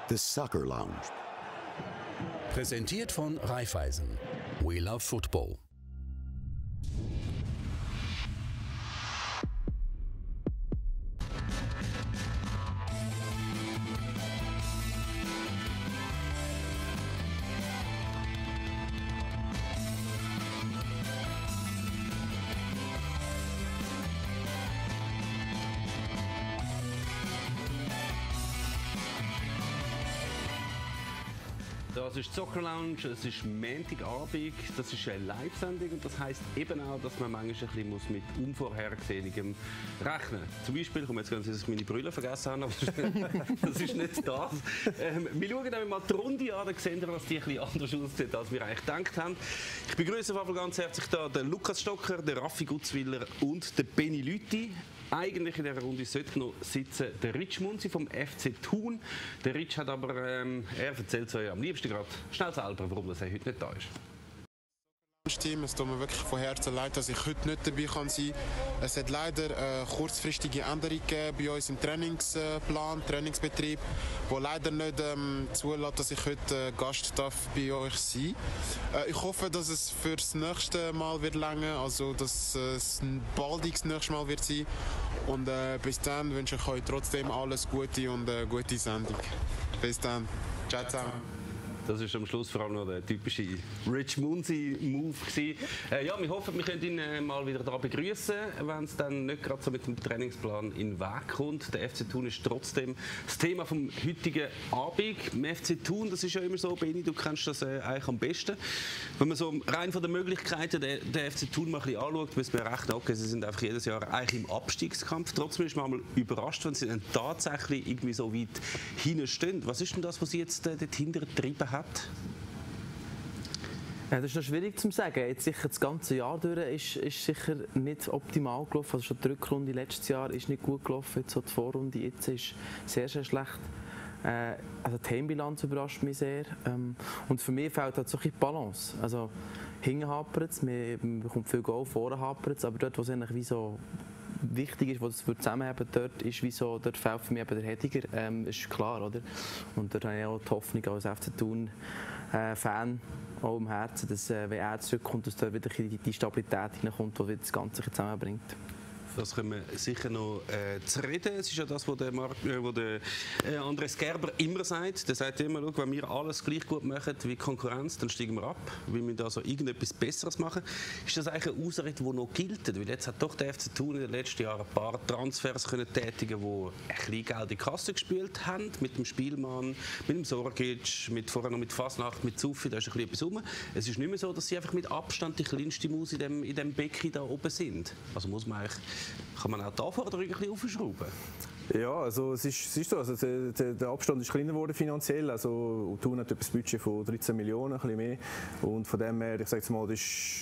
The Soccer Lounge. Präsentiert von Raiffeisen. We love football. Das ist die Soccer Lounge, es ist Montagabend, das ist eine Live-Sendung und das heisst eben auch, dass man manchmal ein bisschen mit Unvorhergesehenem rechnen muss. Zum Beispiel, ich jetzt dass ich meine Brille vergessen habe, aber das ist nicht das. Wir schauen dann mal die Runde an, dann sehen wir, dass die ein bisschen anders aussieht, als wir eigentlich gedacht haben. Ich begrüße auf jeden Fall ganz herzlich da den Lukas Stocker, den Raffi Gutzwiller und den Benny Lüthi. Eigentlich in dieser Runde sollte noch sitzen der Rich Munzi vom FC Thun. Der Rich hat aber, er erzählt so am liebsten gerade schnell selber, warum er heute nicht da ist. Team. Es tut mir wirklich von Herzen leid, dass ich heute nicht dabei sein kann. Es hat leider kurzfristige Änderungen gegeben bei uns im Trainingsplan, Trainingsbetrieb, wo leider nicht zulässt, dass ich heute Gast darf bei euch sein. Ich hoffe, dass es für das nächste Mal wird länger, also dass es baldig das nächste Mal wird sein. Und bis dann wünsche ich euch trotzdem alles Gute und eine gute Sendung. Bis dann. Ciao zusammen. Das ist am Schluss vor allem noch der typische Rich Munzi-Move gewesen. Ja, wir hoffen, wir können ihn mal wieder da begrüßen, wenn es dann nicht gerade so mit dem Trainingsplan in den Weg kommt. Der FC Thun ist trotzdem das Thema vom heutigen Abend. Im FC Thun, das ist ja immer so, Benni, du kennst das eigentlich am besten. Wenn man so rein von den Möglichkeiten den FC Thun mal ein bisschen anschaut, muss man rechnen, okay, sie sind einfach jedes Jahr eigentlich im Abstiegskampf. Trotzdem ist man mal überrascht, wenn sie dann tatsächlich irgendwie so weit hinten stehen. Was ist denn das, was sie jetzt dort hinten getrieben hat? Ja, das ist noch schwierig zu sagen. Jetzt sicher das ganze Jahr durch ist sicher nicht optimal gelaufen. Also schon die Rückrunde letztes Jahr ist nicht gut gelaufen. Jetzt so die Vorrunde jetzt ist sehr, sehr schlecht. Also die Heimbilanz überrascht mich sehr. Und für mich fehlt halt so ein bisschen Balance. Also hinten hapert es, man bekommt viel Goal, vorne hapert es, aber dort, wo es eigentlich wie so wichtig ist, wo es zusammenheben, dort fehlt für mich eben der Hediger, ist klar, oder? Und dort habe ich auch die Hoffnung als FC Thun Fan auch im Herzen, dass wenn er zurückkommt, dass da wieder die Stabilität hineinkommt, die das Ganze zusammenbringt. Das können wir sicher noch zu reden. Es ist ja das, was der Andres Gerber immer sagt. Der sagt immer, wenn wir alles gleich gut machen wie Konkurrenz, dann steigen wir ab. Wir müssen also irgendetwas Besseres machen. Ist das eigentlich eine Ausrede, die noch gilt? Weil jetzt hat doch der FC Thun in den letzten Jahren ein paar Transfers können tätigen, die ein bisschen Geld in die Kasse gespielt haben. Mit dem Spielmann, mit dem Sorgic, vorher noch mit Fasnacht, mit Zuffi, da ist ein bisschen etwas rum. Es ist nicht mehr so, dass sie einfach mit Abstand die kleinste Maus in dem Becken da oben sind. Also kann man auch die Anforderungen ein bisschen aufschrauben? Ja, also es ist so. Also der Abstand ist kleiner geworden finanziell. Also Thun hat ein Budget von 13 Millionen, ein bisschen mehr. Und von dem her, ich sage jetzt mal, das ist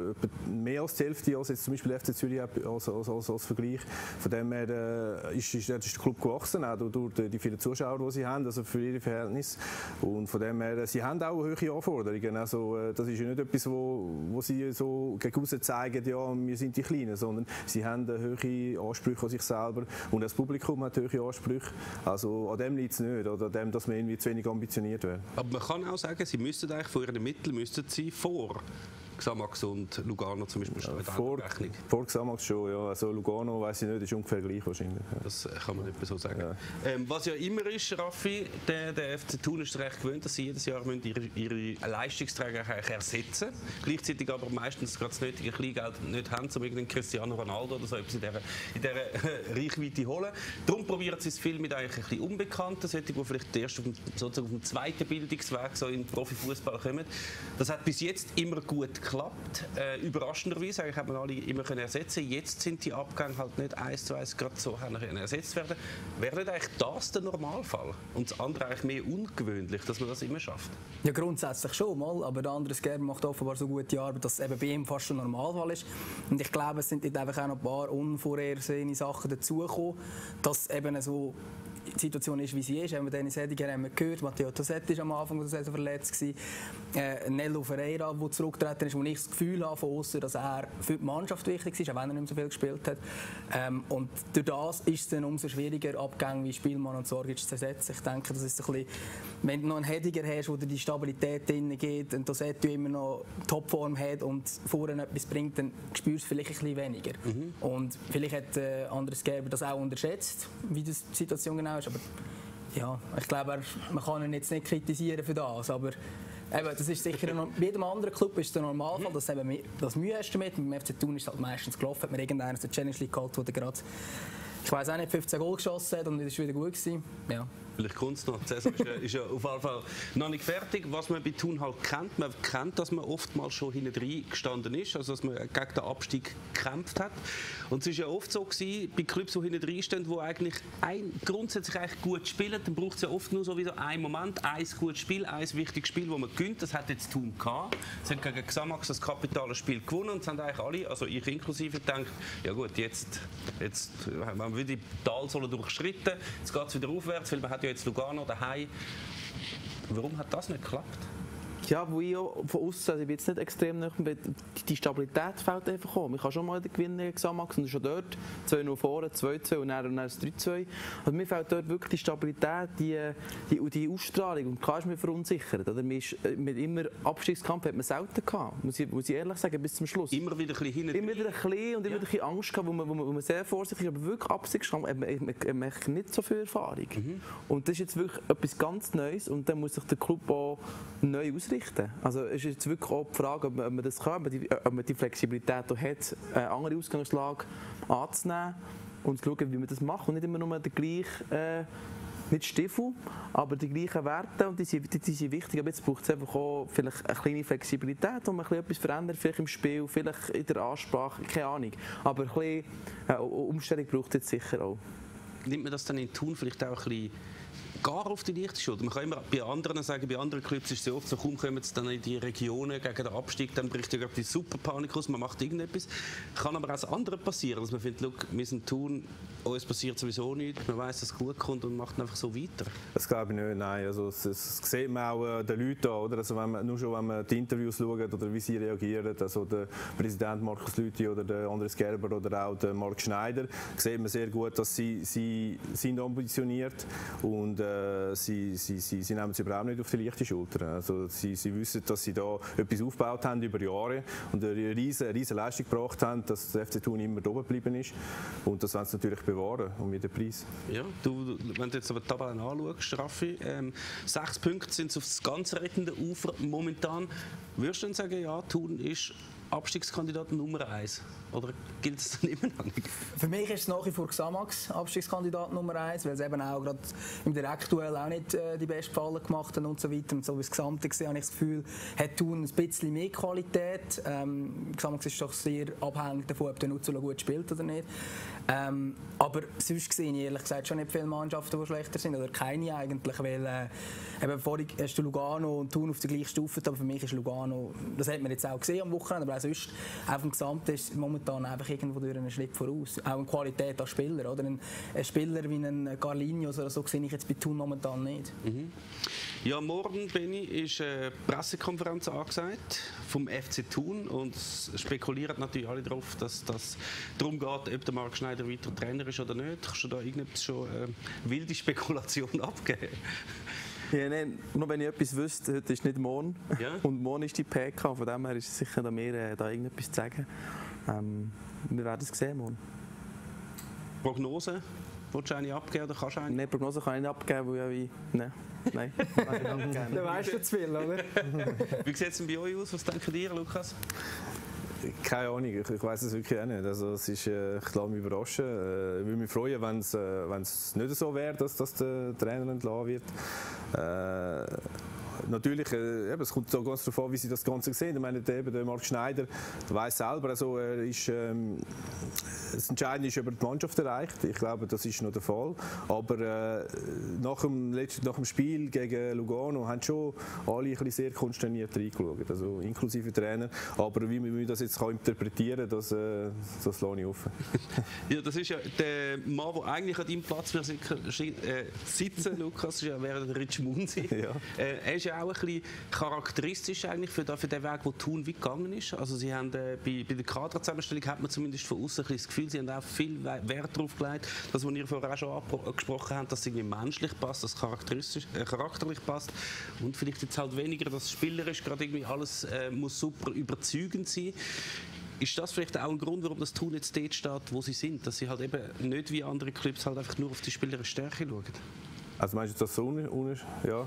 mehr als die Hälfte, als jetzt zum Beispiel FC Zürich als Vergleich. Von dem her ist der Club gewachsen, auch durch die vielen Zuschauer, die sie haben, also für ihre Verhältnisse. Und von dem her, sie haben auch hohe Anforderungen. Also das ist ja nicht etwas, wo sie so gegen aussen zeigen, ja, wir sind die Kleinen, sondern sie haben hohe Ansprüche an sich selber und das Publikum hat hohe Ansprüche. Also an dem liegt es nicht, oder an dem, dass man irgendwie zu wenig ambitioniert wäre. Aber man kann auch sagen, sie müssten eigentlich von ihren Mitteln vor Xamax und Lugano zum Beispiel schon vor Xamax schon, ja. Also Lugano, weiss ich nicht, ist ungefähr gleich wahrscheinlich. Ja. Das kann man nicht so sagen. Ja. Was ja immer ist, Raffi, der FC Thun ist recht gewöhnt, dass sie jedes Jahr ihre Leistungsträger ersetzen müssen. Gleichzeitig aber meistens gerade das nötige Kleingeld nicht haben, um irgendeinen Cristiano Ronaldo oder so etwas in dieser Reichweite holen. Darum probieren sie es viel mit eigentlich ein bisschen Unbekannten, solche, die vielleicht erst sozusagen auf dem zweiten Bildungsweg so in den Profifußball kommen. Das hat bis jetzt immer gut geklappt. Überraschenderweise eigentlich hat man alle immer ersetzen. Jetzt sind die Abgänge halt nicht 1:1 gerade so ersetzt werden. Wäre nicht eigentlich das der Normalfall? Und das andere eigentlich mehr ungewöhnlich, dass man das immer schafft? Ja, grundsätzlich schon mal, aber der Andres Gerber macht offenbar so gute Arbeit, dass es eben bei ihm fast schon Normalfall ist. Und ich glaube, es sind einfach auch noch ein paar unvorhersehene Sachen dazugekommen, dass eben so Situation ist, wie sie ist. Dennis Hediger haben wir gehört, Matteo Tosetti war am Anfang der Saison verletzt. Nello Ferreira, der zurückgetreten ist, wo ich das Gefühl habe von außen, dass er für die Mannschaft wichtig ist, auch wenn er nicht mehr so viel gespielt hat. Und durch das ist es dann umso schwieriger, Abgänge wie Spielmann und Sorgic zu ersetzen. Ich denke, das ist ein bisschen, wenn du noch einen Hediger hast, wo dir die Stabilität drin geht, und Tosetti immer noch Topform hat und vorne etwas bringt, dann spürst du vielleicht ein bisschen weniger. Und vielleicht hat Andres Gerber das auch unterschätzt, wie die Situation genau ist. Aber ja, ich glaube, man kann ihn jetzt nicht kritisieren für das. Aber eben, das ist sicher bei jedem anderen Club ist der Normalfall, dass du das Mühe hast damit. Beim FC Thun ist es halt meistens gelaufen. Hat man irgendeinen aus der Challenge League geholt, der gerade, ich weiß auch nicht, 15 Goal geschossen hat und das ist wieder gut gewesen. Ja. Vielleicht kommt es noch. Die Saison ist ja auf jeden Fall noch nicht fertig. Was man bei Thun halt kennt, man kennt, dass man oftmals schon hinten rein gestanden ist, also dass man gegen den Abstieg gekämpft hat. Und es war ja oft so gewesen, bei Clubs, die hinten rein stehen, die eigentlich grundsätzlich eigentlich gut spielen, dann braucht es ja oft nur so wieder einen Moment, ein gutes Spiel, ein wichtiges Spiel, das man gewinnt. Das hat jetzt Thun gehabt. Sie haben gegen Xamax das kapitale Spiel gewonnen und es haben eigentlich alle, also ich inklusive, gedacht, ja gut, jetzt haben wir wieder die Talsohle durchschritten, jetzt geht es wieder aufwärts, weil man hat ja jetzt Lugano daheim. Warum hat das nicht geklappt? Ja, wo ich auch von außen, also ich bin jetzt nicht extrem nah, die Stabilität fällt einfach an. Man kann schon mal den Gewinn gegen Xamax und schon dort 2-0 vorne, 2-2 und dann das 3-2. Also mir fehlt dort wirklich die Stabilität, die Ausstrahlung. Und klar ist man verunsichert. Oder? Mit immer Abstiegskampf hat man selten gehabt, muss ich ehrlich sagen, bis zum Schluss. Immer wieder ein bisschen hinten. Immer wieder ein bisschen und immer wieder ein bisschen Angst gehabt, wo man sehr vorsichtig ist, aber wirklich Abstiegskampf hat man nicht so viel Erfahrung. Und das ist jetzt wirklich etwas ganz Neues und dann muss sich der Club auch neu ausrichten. Also es ist jetzt wirklich auch die Frage, ob man das kann, ob man die Flexibilität auch hat, eine andere Ausgangslage anzunehmen und zu schauen, wie man das macht. Und nicht immer nur der gleiche, nicht Stiefel, aber die gleichen Werte und die sind wichtig. Aber jetzt braucht es einfach auch vielleicht eine kleine Flexibilität, wo man etwas verändert, vielleicht im Spiel, vielleicht in der Ansprache, keine Ahnung. Aber ein bisschen Umstellung braucht es jetzt sicher auch. Nimmt man das dann in Thun vielleicht auch ein bisschen gar auf die leichte Schulter? Man kann immer bei anderen sagen, bei anderen Clubs ist es oft so, kaum kommen sie dann in die Regionen gegen den Abstieg, dann bricht ja die Superpanik aus, man macht irgendetwas. Kann aber auch das andere passieren, dass man findet, look, wir sind Thun, uns passiert sowieso nichts, man weiss, dass es gut kommt und macht einfach so weiter. Das glaube ich nicht, nein. Also, das sieht man auch den Leuten an, oder? Also, nur schon, wenn man die Interviews schaut oder wie sie reagieren, also der Präsident Markus Lüthi oder der Andres Gerber oder auch der Marc Schneider, sieht man sehr gut, dass sie sind ambitioniert und sie nehmen es überhaupt nicht auf die leichte Schulter. Also, sie wissen, dass sie da etwas aufgebaut haben über Jahre und eine riesige Leistung gebracht haben, dass der FC Thun immer oben geblieben ist. Und das wollen sie natürlich bewahren, um jeden Preis. Ja, wenn du jetzt aber die Tabelle anschaust, Raffi, 6 Punkte sind es auf das ganze rettende Ufer momentan. Würdest du dann sagen, ja, Thun ist Abstiegskandidat Nummer 1? Oder gilt es dann immer noch nicht? Für mich ist es nach wie vor Xamax Abstiegskandidat Nummer 1, weil es eben auch gerade im Direktduell auch nicht die besten Fallen gemacht hat und so weiter. Und so wie das Gesamte gesehen habe ich das Gefühl, hat Thun ein bisschen mehr Qualität. Xamax ist doch sehr abhängig davon, ob der Nuzzolo gut spielt oder nicht. Aber sonst sehe ich ehrlich gesagt schon nicht viele Mannschaften, die schlechter sind, oder keine eigentlich, weil eben vorhin hast du Lugano und Thun auf der gleichen Stufe, aber für mich ist Lugano, das hat man jetzt auch gesehen am Wochenende, aber auch sonst, auf dem Gesamten ist momentan einfach irgendwo durch einen Schritt voraus. Auch in Qualität als Spieler, oder? Ein Spieler wie ein Carlinhos oder so sehe ich jetzt bei Thun momentan nicht. Ja, morgen, Benni, ist eine Pressekonferenz angesagt vom FC Thun und es spekulieren natürlich alle darauf, dass das darum geht, ob der Marc Schneider weiter Trainer ist oder nicht. Kannst du da irgendetwas schon wilde Spekulation abgeben? Ja, nein, nur wenn ich etwas wüsste, heute ist nicht morgen. Ja? Und morgen ist die PK, von dem her ist es sicher, dass wir da irgendetwas zu sagen. Wir werden es sehen morgen. Prognose? Willst du eine abgeben oder kannst du eine? Nein, Prognose kann ich nicht abgeben, weil ich nein. Dann weißt du zu viel, oder? Wie sieht es denn bei euch aus? Was denken ihr, Lukas? Keine Ahnung, ich weiß es wirklich auch nicht. Also, es ist, ich lasse mich überraschen. Ich würde mich freuen, wenn es nicht so wäre, dass der Trainer entlassen wird. natürlich, es kommt so ganz darauf an, wie sie das Ganze sehen. Ich meine, der Marc Schneider, der weiss selber, also, das Entscheidende ist über die Mannschaft erreicht. Ich glaube, das ist noch der Fall. Aber nach dem Spiel gegen Lugano haben schon alle ein bisschen sehr konsterniert reingeschaut, also inklusive Trainer. Aber wie man das jetzt interpretieren kann, das lasse ich offen. Ja, das ist ja der Mann, der eigentlich an deinem Platz sitzen, Lukas, wäre der Rich Munzi. Ja. Er ist ja auch ein bisschen charakteristisch eigentlich für den Weg, den Thun gegangen ist. Also sie haben, bei der Kaderzusammenstellung hat man zumindest von außen das Gefühl, sie haben auch viel Wert darauf gelegt, das, was ihr vorher auch schon angesprochen habt, dass es irgendwie menschlich passt, dass es charakterlich passt und vielleicht jetzt halt weniger, dass spielerisch gerade irgendwie alles muss super überzeugend sein. Ist das vielleicht auch ein Grund, warum das Thun jetzt dort steht, wo sie sind, dass sie halt eben nicht wie andere Clubs halt einfach nur auf die spielerische Stärke schauen? Also meinst du das so? Ja.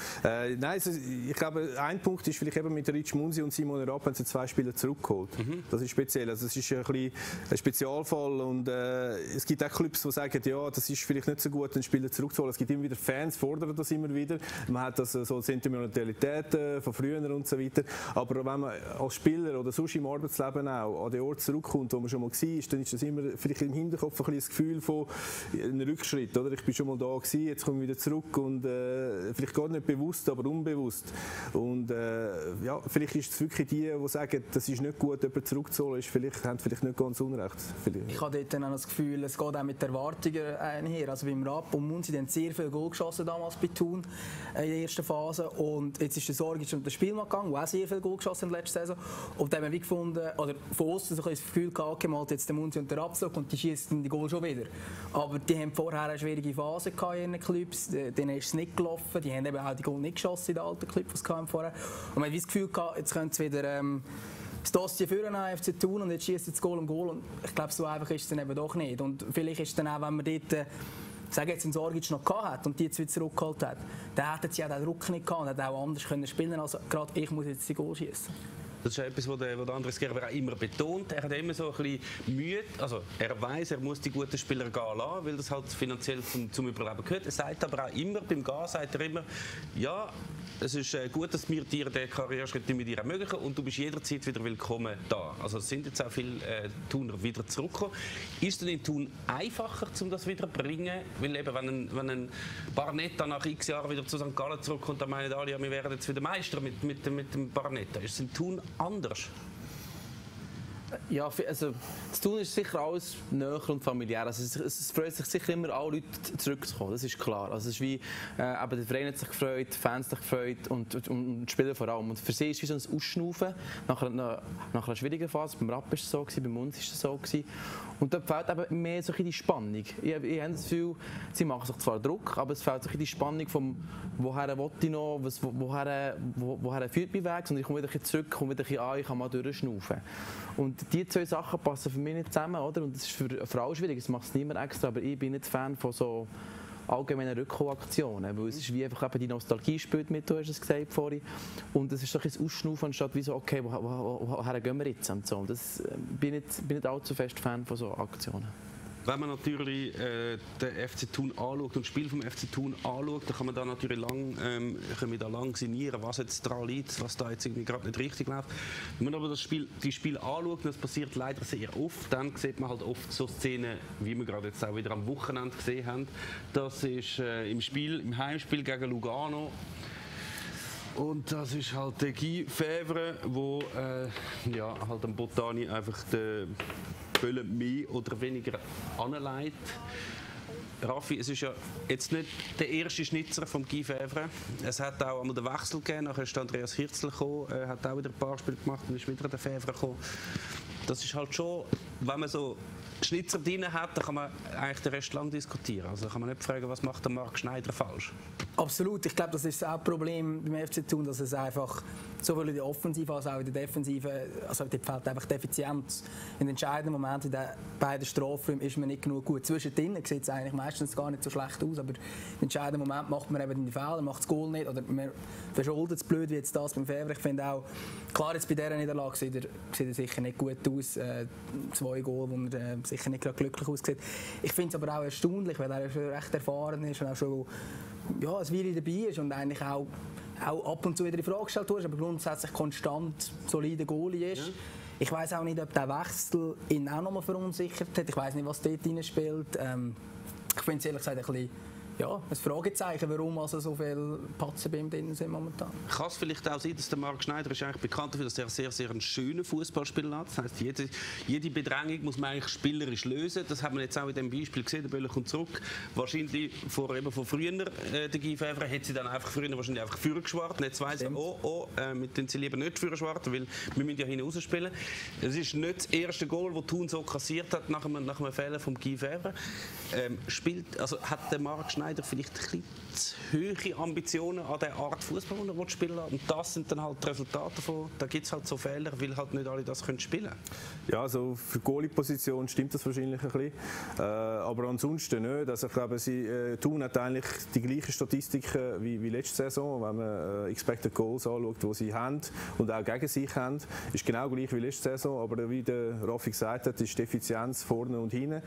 Nein, ich glaube, ein Punkt ist vielleicht eben mit Rich Munzi und Simon Rapp haben sie 2 Spieler zurückgeholt. Das ist speziell. Also es ist ein bisschen ein Spezialfall und es gibt auch Clubs, die sagen, ja, das ist vielleicht nicht so gut, einen Spieler zurückzuholen. Es gibt immer wieder Fans, fordern das immer wieder. Man hat das so Sentimentalitäten von früher und so weiter. Aber wenn man als Spieler oder sonst im Arbeitsleben auch an den Ort zurückkommt, wo man schon mal war, dann ist das immer vielleicht im Hinterkopf ein bisschen das Gefühl von einem Rückschritt. Oder? Ich bin schon mal da gewesen, jetzt komme ich wieder zurück und vielleicht gar nicht bewusst, aber unbewusst. Und ja, vielleicht ist es wirklich die sagen, das ist nicht gut, jemanden zurückzuholen, haben vielleicht nicht ganz unrecht. Ich habe dort dann auch das Gefühl, es geht auch mit Erwartungen einher. Also beim Rapp und Munzi, die haben sehr viel Goal geschossen damals bei Thun in der ersten Phase und jetzt ist der Sorgic und der Spielmann gegangen, der auch sehr viel Goal geschossen in der letzten Saison. Und dann haben wir wie gefunden, oder von außen so das Gefühl gehabt, okay, mal jetzt der Munzi und der Rapp und die schießen die Goal schon wieder. Aber die haben vorher eine schwierige Phase in ihren Clubs. Denen ist es nicht gelaufen. Die haben eben auch die Goal nicht geschossen in den alten Clubs, die es vorher. Und man hat das Gefühl gehabt, jetzt könnte es wieder das Dossier für den FC Thun und jetzt schießt es Goal um Goal. Und ich glaube, so einfach ist es dann eben doch nicht. Und vielleicht ist es dann auch, wenn man dort sagen jetzt in Sorgic noch gehabt hat und die jetzt wieder zurückgeholt hat, dann hätten sie auch den Druck nicht gehabt und hätten auch anders können spielen, als gerade ich muss jetzt die Goal schießen. Das ist etwas, was der Andres Gerber auch immer betont. Er hat immer so ein bisschen Mühe. Also er weiß, er muss die guten Spieler gehen lassen, weil das halt finanziell zum Überleben gehört. Er sagt aber auch immer, beim Gehen sagt er immer, ja, es ist gut, dass wir dir den Karriereschritt mit dir ermöglichen und du bist jederzeit wieder willkommen da. Also es sind jetzt auch viele Thuner wieder zurückgekommen. Ist es denn in Thun einfacher, um das wieder zu bringen? Weil eben, wenn ein Barnetta nach x Jahren wieder zu St. Gallen zurückkommt, dann meinen alle, ja, wir wären jetzt wieder Meister mit dem Barnetta. Ist es in Thun anders? Ja, also das Thun ist sicher alles näher und familiär. Also es freut sich sicher immer, alle Leute zurückzukommen, das ist klar. Also es ist wie, aber der Verein hat sich gefreut, die Fans haben sich gefreut und die Spieler vor allem. Und für sie ist es wie so ein Ausschnaufen nach einer schwierigen Phase. Beim Rapp war es so, beim uns war es so. Und da fehlt eben mehr so die Spannung. Ich habe das Gefühl, sie machen sich zwar Druck, aber es fehlt so die Spannung vom «Woher will ich noch?», «Woher führt mein Weg?», und ich komme wieder zurück, komme wieder an, ich kann mal durchschnaufen. Und die 2 Sachen passen für mich nicht zusammen, oder? Und das ist für alle schwierig, das macht es niemand extra, aber ich bin nicht Fan von so allgemeinen Rückholaktionen, weil es ist wie einfach eben die Nostalgie spielt mit, du hast es gesagt vorhin, und es ist so ein Ausschnaufen anstatt wie so, okay, woher gehen wir jetzt? Und so. Das bin nicht allzu fest Fan von so Aktionen. Wenn man natürlich den FC Thun anschaut und das Spiel vom FC Thun anschaut, dann kann man da natürlich lang sinnieren, was jetzt daran liegt, was da jetzt irgendwie gerade nicht richtig läuft. Wenn man aber die Spiel anschaut, und das passiert leider sehr oft, dann sieht man halt oft so Szenen, wie wir gerade jetzt auch wieder am Wochenende gesehen haben. Das ist im Heimspiel gegen Lugano. Und das ist halt der Guy Fevre, der halt am Botani einfach den Böllen mehr oder weniger anleitet. Raffi, es ist ja jetzt nicht der erste Schnitzer von Guy Fevre. Es hat auch einmal den Wechsel gegeben, nachher ist Andreas Hirzel gekommen, hat auch wieder ein paar Spiele gemacht und ist wieder der Fevre gekommen. Das ist halt schon, wenn man so Schnitzer drin hat, dann kann man eigentlich den Rest lang diskutieren. Also kann man nicht fragen, was macht der Marc Schneider falsch. Absolut, ich glaube, das ist auch ein Problem beim FC Thun, dass es einfach sowohl in der Offensive als auch in der Defensive, also dort fehlt einfach die Effizienz. In den entscheidenden Momenten in den beiden Strafräumen ist man nicht genug gut. Zwischendrin sieht es eigentlich meistens gar nicht so schlecht aus, aber im entscheidenden Moment macht man eben die Fehler, macht das Goal nicht oder man verschuldet es blöd, wie jetzt das beim Fevre. Ich finde auch, klar jetzt bei dieser Niederlage sieht er sicher nicht gut aus, 2 Goal, wo man sicher nicht gerade glücklich aussieht. Ich finde es aber auch erstaunlich, weil er schon recht erfahren ist und auch schon ein Weile dabei ist und eigentlich auch auch ab und zu wieder in Frage gestellt wurde, aber grundsätzlich konstant solider Goalie ist. Ja. Ich weiss auch nicht, ob der Wechsel ihn auch nochmal verunsichert hat. Ich weiss nicht, was dort rein spielt. Ich finde es ehrlich gesagt ein bisschen ein Fragezeichen, warum also so viele Patzer bei ihm drin sind momentan. Kann es vielleicht auch sein, dass der Marc Schneider ist eigentlich bekannt dafür, dass er sehr, sehr einen schönen Fußballspieler hat. Das heisst, jede Bedrängung muss man eigentlich spielerisch lösen. Das hat man jetzt auch in diesem Beispiel gesehen. Der Böller kommt zurück. Wahrscheinlich von früher, der Guy Fevre, hätte sie dann einfach früher wahrscheinlich einfach Führer geschwart. Jetzt weiss er, mit den sie lieber nicht Führer schwarten, weil wir müssen ja hinaus spielen. Es ist nicht das erste Goal, das Thun so kassiert hat nach einem Fehler von Guy Fevre. Hat der Marc Schneider vielleicht ein bisschen zu hohe Ambitionen an der Art Fußball, die er spielen will. Und das sind dann halt die Resultate davon. Da gibt es halt so Fehler, weil halt nicht alle das spielen können. Ja, also für die Goalie-Position stimmt das wahrscheinlich ein bisschen. Aber ansonsten nicht. Also ich glaube, Thun hat eigentlich die gleichen Statistiken wie letzte Saison. Wenn man Expected Goals anschaut, die sie haben und auch gegen sich haben, ist genau gleich wie letzte Saison. Aber wie der Raffi gesagt hat, ist die Effizienz vorne und hinten,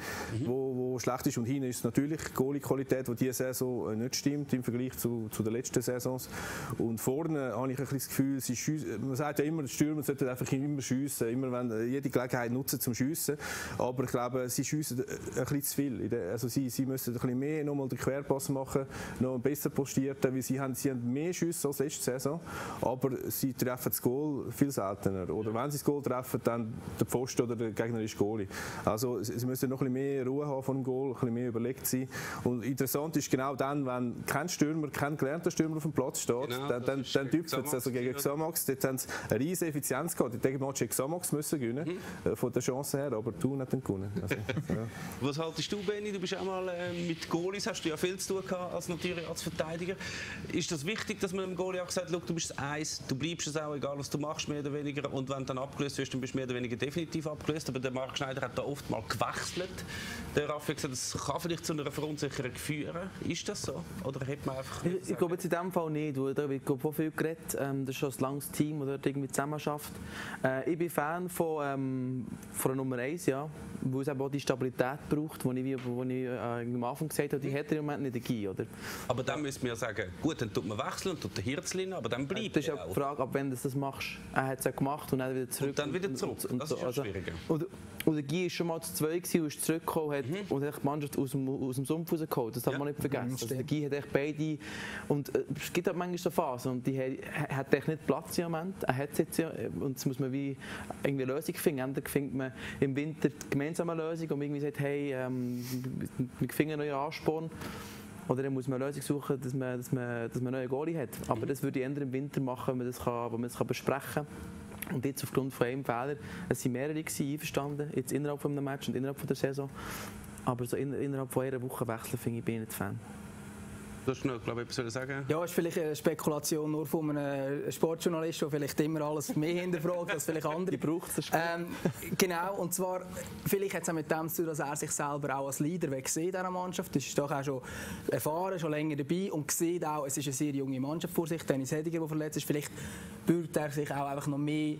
wo schlecht ist. Und hinten ist natürlich die Goalie-Qualität, die diese Saison nicht stimmt im Vergleich zu den letzten Saisons. Und vorne habe ich ein bisschen das Gefühl, man sagt ja immer, die Stürmer sollten einfach immer schiessen, jede Gelegenheit nutzen zum Schiessen. Aber ich glaube, sie schiessen ein bisschen zu viel. Also sie müssen ein bisschen mehr nochmal den Querpass machen, noch besser postieren, weil sie haben mehr Schüsse als letzte Saison, aber sie treffen das Goal viel seltener. Oder wenn sie das Goal treffen, dann der Pfosten oder der gegnerische Goalie. Also sie müssen noch ein bisschen mehr Ruhe haben von dem Goal, ein bisschen mehr überlegt sein. Und interessant ist genau dann, wenn kein gelernter Stürmer auf dem Platz steht, genau, dann tüpft es. Also gegen Xamax, dort haben sie eine riesige Effizienz gehabt. Die Match hätte Xamax müssen gewinnen, von der Chance her, aber Thun hat dann gewonnen. Also, ja. Was haltest du, Benni? Du bist auch mal mit Goalies, hast du ja viel zu tun gehabt als Verteidiger. Ist das wichtig, dass man dem Goalie auch gesagt hat, du bist das Eis, du bleibst es auch, egal was du machst, mehr oder weniger, und wenn du dann abgelöst wirst, dann bist du mehr oder weniger definitiv abgelöst. Aber der Marc Schneider hat da oft mal gewechselt. Der Raffi hat gesagt, das kann vielleicht zu einer Verunsicherung führen. Ist das so? Oder hat man einfach ich glaube jetzt in diesem Fall nicht. Da wird von viel geredet. Das ist schon ein langes Team, das dort irgendwie zusammen schafft. Ich bin Fan von der Nummer 1, ja, weil es eben auch die Stabilität braucht, die ich am Anfang gesagt habe, die hat er im Moment nicht dabei, oder? Aber dann müssen wir ja sagen, gut, dann tut man wechseln und tut den Hirzlin, aber dann bleibt das ist ja die Frage, ab wann du das machst. Er hat es ja gemacht und dann wieder zurück. Und dann wieder zurück, das ist ja schwieriger. Und der Guy war schon mal zu 2 und ist zurückgekommen und hat die Mannschaft aus dem Sumpf rausgeholt. Das darf man nicht vergessen. Also der Guy hat echt beide. Und es gibt halt manchmal so Phasen und die hat echt nicht Platz im Moment. Er hat es jetzt ja, und jetzt muss man wie irgendwie eine Lösung finden. Entweder findet man im Winter gemeinsam eine Lösung und irgendwie sagt, hey, wir finden einen neuen Ansporn. Oder dann muss man eine Lösung suchen, dass man einen neuen Goalie hat. Aber das würde ich eher im Winter machen, wo man das besprechen kann. Und jetzt aufgrund von einem Fehler, es sind mehrere einverstanden, jetzt innerhalb von einem Match und innerhalb von der Saison. Aber so innerhalb von einer Woche wechseln, bin ich nicht Fan. Du hast noch, glaube ich, etwas sagen? Ja, ist vielleicht eine Spekulation nur von einem Sportjournalist, der vielleicht immer alles mehr hinterfragt als vielleicht andere. Die braucht es. Genau, und zwar vielleicht hat es auch mit dem zu tun, dass er sich selber auch als Leader sieht in dieser Mannschaft. Das ist doch auch schon erfahren, schon länger dabei und sieht auch, es ist eine sehr junge Mannschaft vor sich. Dennis Hediger, der verletzt ist, vielleicht bürgt er sich auch einfach noch mehr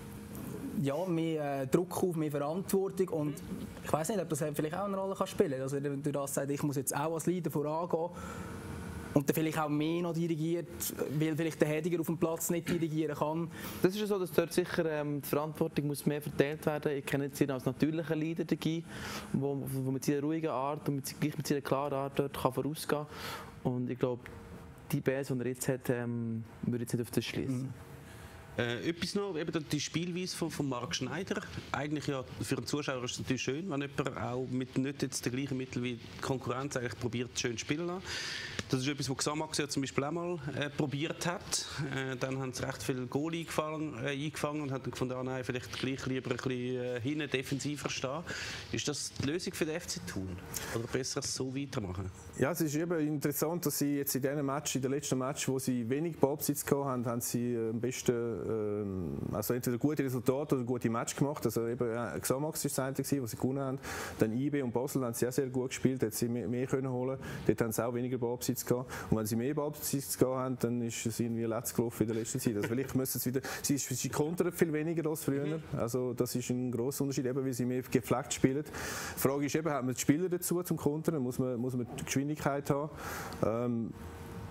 Druck auf, mehr Verantwortung, und ich weiß nicht, ob das vielleicht auch eine Rolle spielen kann. Also durch das sagt, ich muss jetzt auch als Leader vorangehen und dann vielleicht auch mehr noch dirigiert, weil vielleicht der Hediger auf dem Platz nicht dirigieren kann. Das ist ja so, dass dort sicher die Verantwortung muss mehr verteilt werden. Ich kenne jetzt ihn als natürlichen Leader, der mit seiner ruhigen Art und mit seiner klaren Art dort kann vorausgehen kann. Und ich glaube, die Base, die er jetzt hat, würde jetzt nicht auf das schließen. Etwas noch, eben die Spielweise von Marc Schneider. Eigentlich ja, für einen Zuschauer ist es natürlich schön, wenn jemand auch mit nicht jetzt den gleichen Mitteln wie die Konkurrenz eigentlich probiert, schön zu spielen. Das ist etwas, was Xamax ja zum Beispiel auch mal probiert hat. Dann haben sie recht viel Goal eingefangen und haben gefunden, nein, vielleicht gleich lieber ein bisschen hinten defensiver stehen. Ist das die Lösung für den FC Thun? Oder besser so weitermachen? Ja, es ist eben interessant, dass sie jetzt in den letzten Match, wo sie wenig Ballbesitz hatten, haben sie am besten also entweder gute Resultate oder gute Match gemacht. Also eben Xamax war das Einzige, was sie gewonnen haben. Dann IB und Basel haben sehr, sehr gut gespielt, dort sie mehr können holen. Dort haben sie auch weniger Ballbesitz gehabt. Und wenn sie mehr Ballbesitz gehabt haben, dann ist es irgendwie letzt gelaufen in der letzten Zeit. Also vielleicht müssen sie wieder, sie kontern viel weniger als früher. Also das ist ein grosser Unterschied, eben, weil sie mehr gepflegt spielen. Die Frage ist eben, hat man die Spieler dazu zum Kontern? Muss man die Geschwindigkeit haben?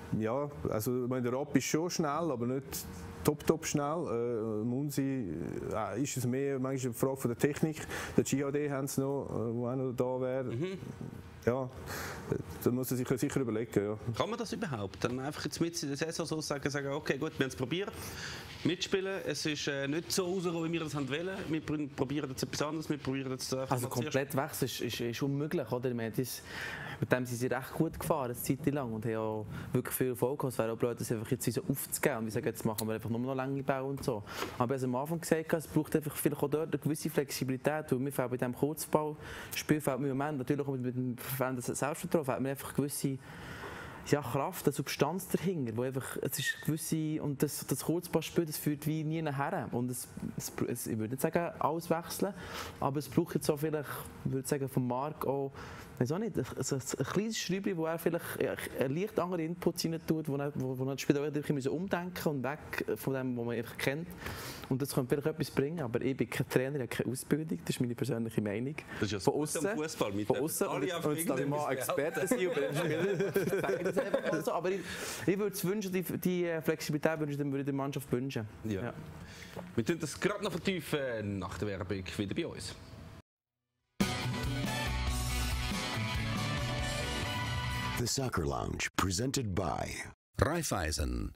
Ja, also ich meine, der Rapp ist schon schnell, aber nicht top schnell. Munsi ist es mehr manchmal eine Frage von der Technik. Der GHD haben sie noch, der auch noch da wäre. Ja, da muss er sich sicher überlegen. Ja. Kann man das überhaupt? Dann einfach jetzt mit in der Saison so sagen, okay, gut, wir haben es probiert, mitspielen. Es ist nicht so rausgekommen, wie wir das wollen. Wir probieren jetzt etwas anderes, wir probieren jetzt also komplett wechseln ist unmöglich, oder? Ich meine, mit dem sind sie recht gut gefahren, eine Zeit lang, und haben ja wirklich viel Erfolg gehabt. Es wäre auch blöd, das einfach jetzt so aufzugeben und wir sagen, jetzt machen wir einfach nur noch lange Bau und so. Aber ich habe am Anfang gesagt, es braucht einfach vielleicht auch dort eine gewisse Flexibilität, weil mir fehlt bei diesem Kurzballspiel fehlt mir im Moment natürlich auch mit dem Selbstvertrauen, fehlt mir einfach gewisse Kraft, eine Substanz dahinter, wo einfach, es ist gewisse, und das Kurzballspiel, das führt wie nie nachher. Und ich würde nicht sagen, alles wechseln, aber es braucht jetzt auch vielleicht, ich würde sagen, vom Marc auch, weiß auch nicht, ein kleines Schräubchen, wo er vielleicht leicht andere Inputs rein tut, wo das Spiel auch ein bisschen umdenken und weg von dem, was man einfach kennt. Und das könnte vielleicht etwas bringen, aber ich bin kein Trainer, ich habe keine Ausbildung, das ist meine persönliche Meinung. Das ist ja von außen, von außen und jetzt darf ich mal Experte sein über den Spieler. Sage das einfach mal so, aber ich würde es wünschen, die Flexibilität würde ich der Mannschaft wünschen. Ja. Wir tun das gerade noch vertiefen nach der Werbung wieder bei uns. The Soccer Lounge, presented by Raiffeisen.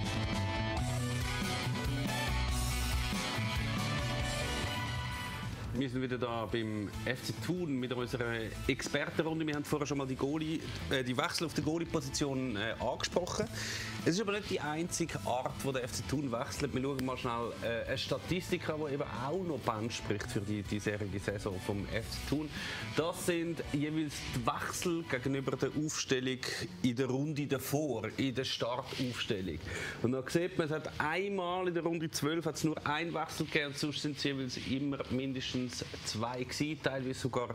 Wir sind wieder da beim FC Thun mit unserer Expertenrunde. Wir haben vorher schon mal die Wechsel auf der Goalie-Position angesprochen. Es ist aber nicht die einzige Art, wo der FC Thun wechselt. Wir schauen mal schnell eine Statistik an, die eben auch noch Band spricht für die diesjährige Saison vom FC Thun. Das sind jeweils die Wechsel gegenüber der Aufstellung in der Runde davor, in der Startaufstellung. Und da sieht man, es hat einmal in der Runde 12 hat es nur einen Wechsel gegeben, sonst sind es jeweils immer mindestens 2 gewesen, teilweise sogar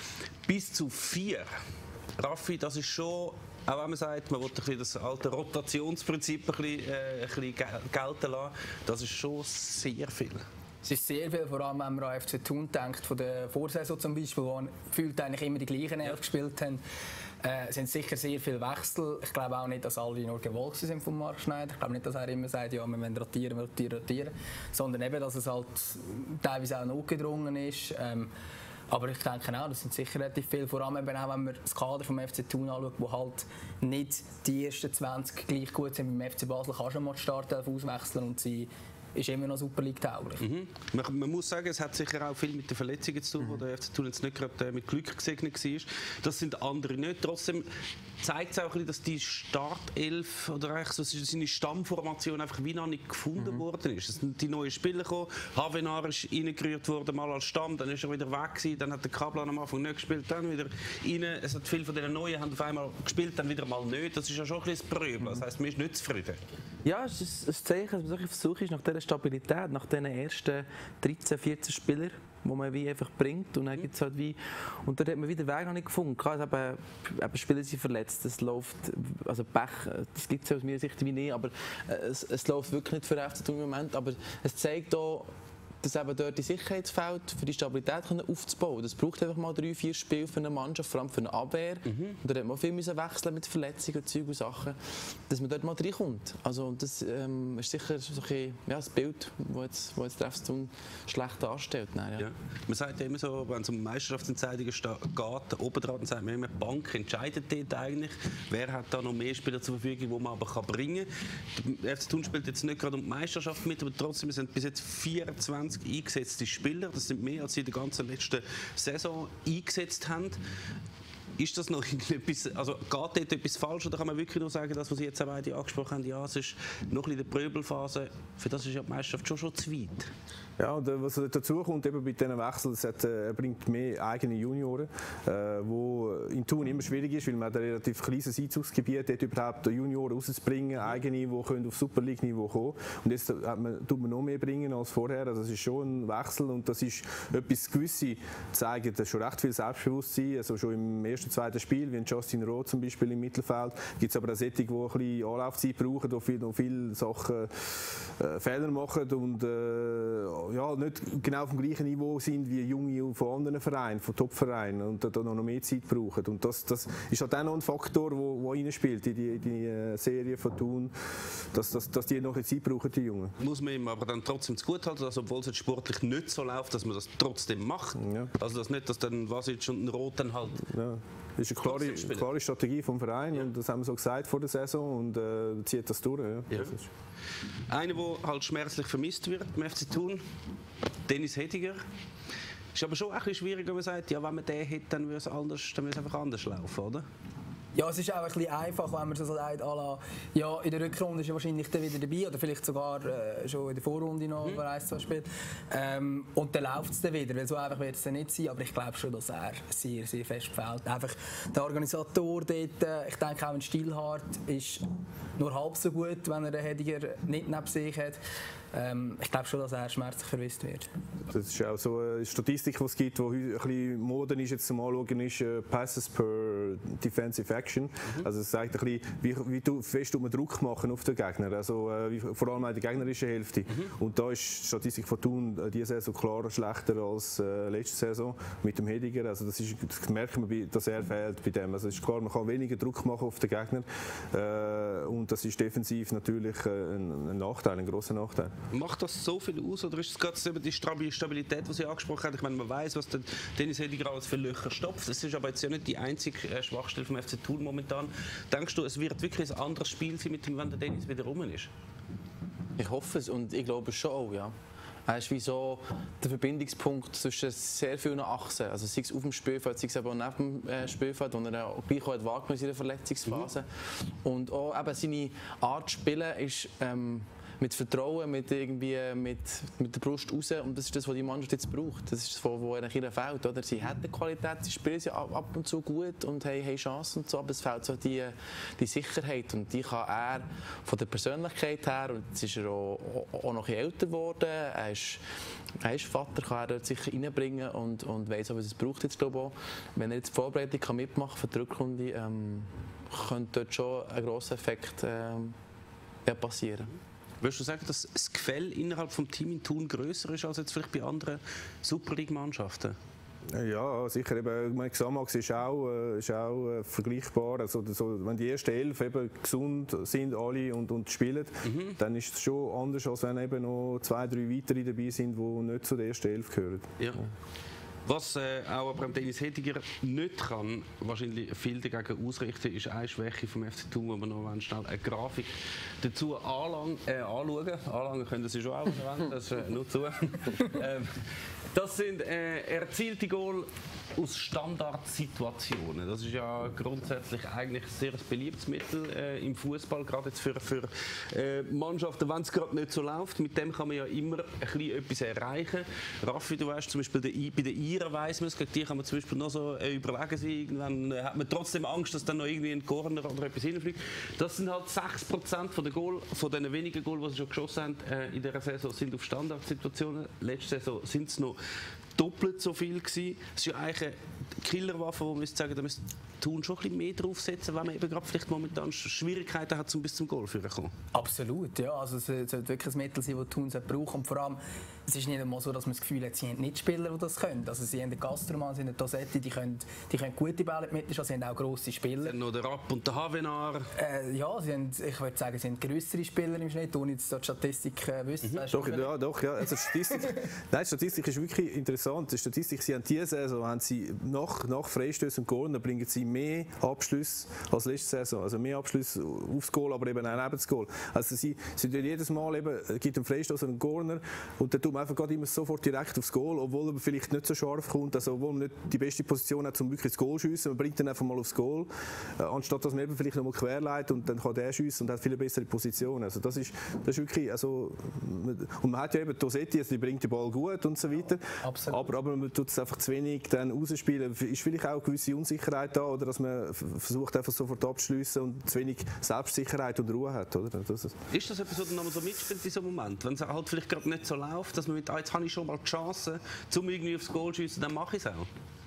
bis zu 4. Raffi, das ist schon, auch wenn man sagt, man will das alte Rotationsprinzip ein bisschen gelten lassen, das ist schon sehr viel. Es ist sehr viel, vor allem wenn man an FC Thun denkt, von der Vorsaison zum Beispiel, wo gefühlt eigentlich immer die gleichen Elf gespielt haben. Es sind sicher sehr viele Wechsel. Ich glaube auch nicht, dass alle nur gewollt sind von Marc Schneider. Ich glaube nicht, dass er immer sagt, ja, wir müssen rotieren. Sondern eben, dass es halt teilweise auch notgedrungen ist. Aber ich denke auch, das sind sicher relativ viele. Vor allem eben auch, wenn man das Kader vom FC Thun anschaut, wo halt nicht die ersten 20 gleich gut sind. Beim FC Basel kann schon mal die Startelf auswechseln und sie ist immer noch Super League tauglich. Man muss sagen, es hat sicher auch viel mit den Verletzungen zu tun, wo der FC Thun jetzt nicht gerade mit Glück gesegnet war. Das sind andere nicht. Trotzdem zeigt es auch ein bisschen, dass die Startelf oder eigentlich so seine Stammformation einfach wie noch nicht gefunden worden ist. Es sind die neuen Spieler gekommen, Havenar ist reingerührt worden, mal als Stamm, dann ist er wieder weg gewesen, dann hat der Kablan am Anfang nicht gespielt, dann wieder rein. Es hat viele von den Neuen haben auf einmal gespielt, dann wieder mal nicht. Das ist ja schon ein bisschen das Prüben. Das heisst, man ist nicht zufrieden. Ja, es ist ein Zeichen, dass man wirklich versucht ist, nach dieser Stabilität, nach diesen ersten 13, 14 Spielern, die man wie einfach bringt. Und dann gibt's halt wie, und dort hat man wieder den Weg noch nicht gefunden. Klar, eben Spieler sind verletzt, das läuft, also Pech, das gibt es aus meiner Sicht wie nicht, aber es läuft wirklich nicht für den FC Thun im Moment. Aber es zeigt auch, dass eben dort die Sicherheitsfeld für die Stabilität aufzubauen. Das braucht einfach mal 3, 4 Spiele für eine Mannschaft, vor allem für eine Abwehr. Und da hat man viel wechseln mit Verletzungen, Zeug und Sachen, dass man dort mal reinkommt. Also das ist sicher so ein das Bild, das jetzt der FC Thun schlecht darstellt. Dann, ja. Man sagt ja immer so, wenn es um Meisterschaftsentscheidungen geht, oben dran sagt man immer, die Bank entscheidet dort eigentlich. Wer hat da noch mehr Spieler zur Verfügung, die man aber bringen kann. Der FC Thun spielt jetzt nicht gerade um die Meisterschaft mit, aber trotzdem sind bis jetzt 24 eingesetzte Spieler. Das sind mehr, als sie in der ganzen letzten Saison eingesetzt haben. Ist das noch etwas, also geht dort etwas falsch oder kann man wirklich nur sagen, das, was Sie jetzt beide angesprochen haben, ja, es ist noch ein bisschen in der Pröbelphase, für das ist ja die Meisterschaft schon zu weit? Ja, und was dazu kommt eben bei diesen Wechseln, er bringt mehr eigene Junioren, wo in Thun immer schwierig ist, weil man hat ein relativ kleines Einzugsgebiet, dort überhaupt Junioren rauszubringen, eigene, die können auf Super League Niveau kommen. Und jetzt tut man noch mehr bringen als vorher. Also das ist schon ein Wechsel und das ist etwas gewisse zeigen, das ist schon recht viel Selbstbewusstsein. Also schon im ersten zweiten Spiel, wie ein Justin Roth zum Beispiel im Mittelfeld. Gibt es aber auch solche, die ein bisschen Anlaufzeit brauchen, die noch viele Sachen Fehler machen und nicht genau auf dem gleichen Niveau sind wie Junge von anderen Vereinen, von Top-Vereinen und da noch mehr Zeit brauchen. Und das ist halt auch noch ein Faktor, der reinspielt in die Serie von Thun, dass die noch Zeit brauchen, die Jungen. Muss man ihm aber dann trotzdem zu gut halten, dass, obwohl es jetzt sportlich nicht so läuft, dass man das trotzdem macht. Ja. Also dass nicht, dass dann Vasic und ein Roth dann halt... Ja. Das ist eine klare Strategie vom Verein und das haben wir so gesagt vor der Saison und zieht das durch. Ja. Ja. Einer, der halt schmerzlich vermisst wird beim FC Thun, Dennis Hediger. Ist aber schon ein bisschen schwierig, wenn man sagt, ja, wenn man den hätte, dann würde es einfach anders laufen, oder? Ja, es ist auch ein bisschen einfach, wenn man so sagt, ja, in der Rückrunde ist er wahrscheinlich dann wieder dabei oder vielleicht sogar schon in der Vorrunde noch für 1-2 Spiele. Und dann läuft es dann wieder, weil so einfach wird es dann nicht sein. Aber ich glaube schon, dass er sehr, sehr fest gefällt. Einfach der Organisator dort, ich denke auch ein Stilhart ist nur halb so gut, wenn er den Hediger nicht neben sich hat. Ich glaube schon, dass er schmerzlich vermisst wird. Das ist auch so eine Statistik, die es gibt, die ein bisschen Mode ist, jetzt zum Anschauen, ist Passes per Defensive Action. Also es zeigt ein bisschen, wie fest man Druck machen auf den Gegner, also vor allem in der gegnerischen Hälfte. Und da ist die Statistik von Thun diese Saison klar schlechter als letzte Saison mit dem Hediger. Also das merkt man, dass er fehlt bei dem. Also es ist klar, man kann weniger Druck machen auf den Gegner und das ist defensiv natürlich ein Nachteil, ein grosser Nachteil. Macht das so viel aus oder ist es gerade eben die Stabilität, die Sie angesprochen haben? Ich meine, man weiß, was der Dennis Hediger alles für Löcher stopft. Das ist aber jetzt ja nicht die einzige Schwachstelle vom FC Thun momentan. Denkst du, es wird wirklich ein anderes Spiel sein, mit dem, wenn der Dennis wieder rum ist? Ich hoffe es und ich glaube es schon auch, ja. Er ist wie so der Verbindungspunkt zwischen sehr vielen Achsen. Also sei es auf dem Spielfeld, sei es aber auch neben dem Spielfeld, wo er auch gleich wahrgenommen in seiner Verletzungsphase. Und auch eben seine Art zu spielen ist mit Vertrauen, mit der Brust raus. Und das ist das, was die Mannschaft jetzt braucht. Das ist das, was ihnen fehlt. Oder? Sie haben die Qualität, sie spielen sie ab und zu gut und haben Chancen und so, aber es fehlt so die Sicherheit. Und die kann er von der Persönlichkeit her, und jetzt ist er auch noch ein bisschen älter geworden, er ist Vater, kann er dort sicher reinbringen und weiss auch, was es braucht jetzt, glaube ich, auch. Wenn er jetzt die Vorbereitung mitmachen kann für die Rückrunde, könnte dort schon ein grosser Effekt passieren. Würdest du sagen, dass das Gefälle innerhalb des Teams in Thun grösser ist als jetzt vielleicht bei anderen Superliga-Mannschaften? Ja, sicher. Eben, Xamax ist auch vergleichbar. Also, wenn die ersten 11 eben gesund sind alle und spielen, dann ist es schon anders, als wenn eben noch 2, 3 weitere dabei sind, die nicht zu den ersten 11 gehören. Ja. Was auch beim Dennis Hediger nicht kann, wahrscheinlich viel dagegen ausrichten, ist eine Schwäche vom FC Thun, wo wir noch schnell eine Grafik dazu anschauen. Anlangen können Sie schon auch verwenden, das ist nur zu. Das sind erzielte Goal aus Standardsituationen. Das ist ja grundsätzlich eigentlich sehr ein beliebtes Mittel im Fußball, gerade jetzt für Mannschaften, wenn es gerade nicht so läuft. Mit dem kann man ja immer ein bisschen etwas erreichen. Raffi, du weißt zum Beispiel, bei den Iren weiss man es, gegen die kann man zum Beispiel noch so überlegen sein. Irgendwann hat man trotzdem Angst, dass dann noch irgendwie ein Corner oder etwas hinfliegt. Das sind halt 6% von den Goal, von den wenigen Goal, die sie schon geschossen haben in dieser Saison, sind auf Standardsituationen. Letzte Saison sind es noch doppelt so viel gewesen. Das ist ja eigentlich eine Killerwaffe, wo man sagen, da müsste Thun schon ein bisschen mehr draufsetzen, wenn man eben gerade vielleicht momentan Schwierigkeiten hat, um bis zum Goal zu kommen. Absolut, ja. Also es sollte wirklich ein Mittel sein, das Thun braucht. Und vor allem, es ist nicht einmal so, dass man das Gefühl hat, sie haben nicht Spieler, die das können. Also sie haben den Gastermann, sie haben den Tosetti, die können gute Bälle mitspielen, sie haben auch grosse Spieler. Sie haben noch den Rapp und den Havenar. Ja, ich würde sagen, sie sind grössere Spieler im Schnitt, ohne jetzt die Statistik wissen. Doch. Also die Statistik ist wirklich interessant. Die Statistik, sie haben diese Saison nach Freistößen und Goal, bringen sie mehr Abschlüsse als letzte Saison. Also mehr Abschlüsse aufs Goal, aber eben auch neben das Goal. Also sie tun jedes Mal eben, gibt einen Freistoß oder einen Corner und dann tut man einfach gerade immer sofort direkt aufs Goal, obwohl er vielleicht nicht so scharf kommt, also obwohl man nicht die beste Position hat, um wirklich das Goal zu schiessen. Man bringt dann einfach mal aufs Goal, anstatt dass man eben vielleicht noch mal querleitet und dann kann der schiessen und hat viel bessere Position. Also das ist wirklich, also, und man hat ja eben Tosetti, also die bringt den Ball gut und so weiter. Absolut. Aber man tut es einfach zu wenig dann rausspielen. Ist vielleicht auch eine gewisse Unsicherheit da, oder dass man versucht einfach sofort abzuschliessen und zu wenig Selbstsicherheit und Ruhe hat, oder? Ist das etwas, was noch mal so mitspielt in so einem Moment? Wenn es halt vielleicht gerade nicht so läuft, dass man mit, jetzt habe ich schon mal die Chance, um irgendwie aufs Goal zu schiessen, dann mache ich es auch?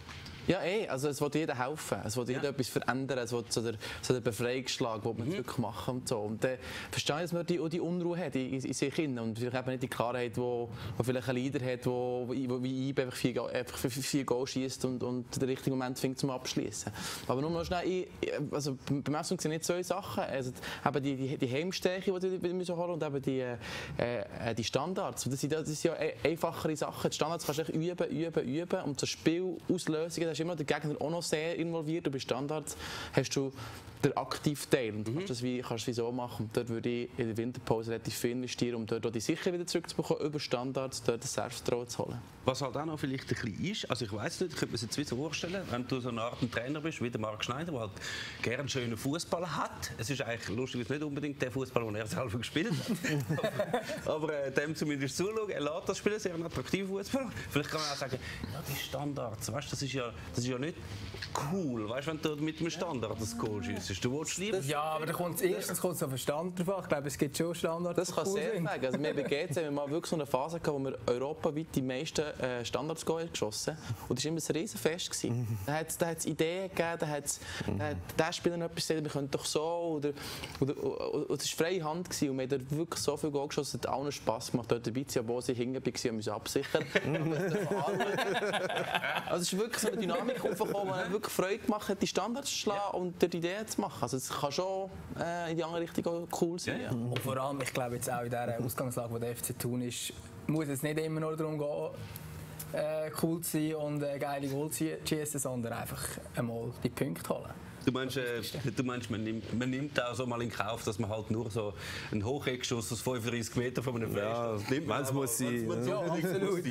Ja, also es will jeder helfen, es will jeder etwas verändern, es will so der Befreiungsschlag, den man wirklich machen und so. Und dann verstehe ich, dass man die Unruhe hat in sich innen und vielleicht eben nicht die Klarheit, wo vielleicht ein Leader hat, wie IB einfach 4 Goals schießt und den richtigen Moment findet zum Abschließen. Aber nur mal schnell, also bei Messung sind nicht 2 Sachen, also eben die Heimstärke, die wir müssen holen und eben die Standards. Das sind ja einfachere Sachen. Die Standards kannst du üben und das Spiel auslösen. Da ist immer der Gegner auch noch sehr involviert. Und bei Standards hast du den Aktivteil. Und du kannst es so machen. Und dort würde ich in der Winterpause relativ viel investieren, um dort auch die Sicherheit wieder zurückzubekommen, über Standards dort das Selbstvertrauen zu holen. Was halt auch noch vielleicht ein bisschen ist, also ich weiss nicht, ich könnte mir das jetzt wieder vorstellen, wenn du so eine Art Trainer bist, wie der Marc Schneider, der halt gerne schönen Fußball hat. Es ist eigentlich lustigerweise nicht unbedingt der Fußball, den er selber gespielt hat. aber dem zumindest zuschauen, er lässt das spielen, sehr ein attraktiver Fußball. Vielleicht kann man auch sagen, ja, die Standards, weißt, das ist ja nicht cool, weißt, wenn du mit dem Standard das Goal schießt. Du willst lieber. Ja, aber erstens kommt es auf den Stand drauf an. Ich glaube, es gibt schon Standards. Das kann sehr sagen. Also wir bei GC haben wir mal wirklich so eine Phase gehabt, wo wir europaweit die meisten Standards geschossen haben. Und das war immer ein Riesenfest. Da hat es Ideen gegeben, da hat der Spieler etwas gesagt, wir können doch so. Oder es war freie Hand gewesen, und wir haben wirklich so viel Goal geschossen, es hat allen Spass gemacht, dort dabei zu sein, obwohl sie hinten waren und müssen absichern. Also es ist wirklich so eine Dynamik aufgekommen, die wirklich Freude gemacht hat, die Standards zu schlagen und die Ideen zu machen. Also es kann schon in die andere Richtung auch cool sein. Ja. Und vor allem, ich glaube jetzt auch in dieser Ausgangslage, wo der FC Thun ist, muss es nicht immer nur darum gehen, cool zu sein und geile Goals zu schießen, sondern einfach einmal die Punkte holen. Du meinst, man nimmt auch so mal in Kauf, dass man halt nur so einen Hocheckschuss aus 35 Meter von einem Fest nimmt. Wenn es muss sein. Ja, absolut.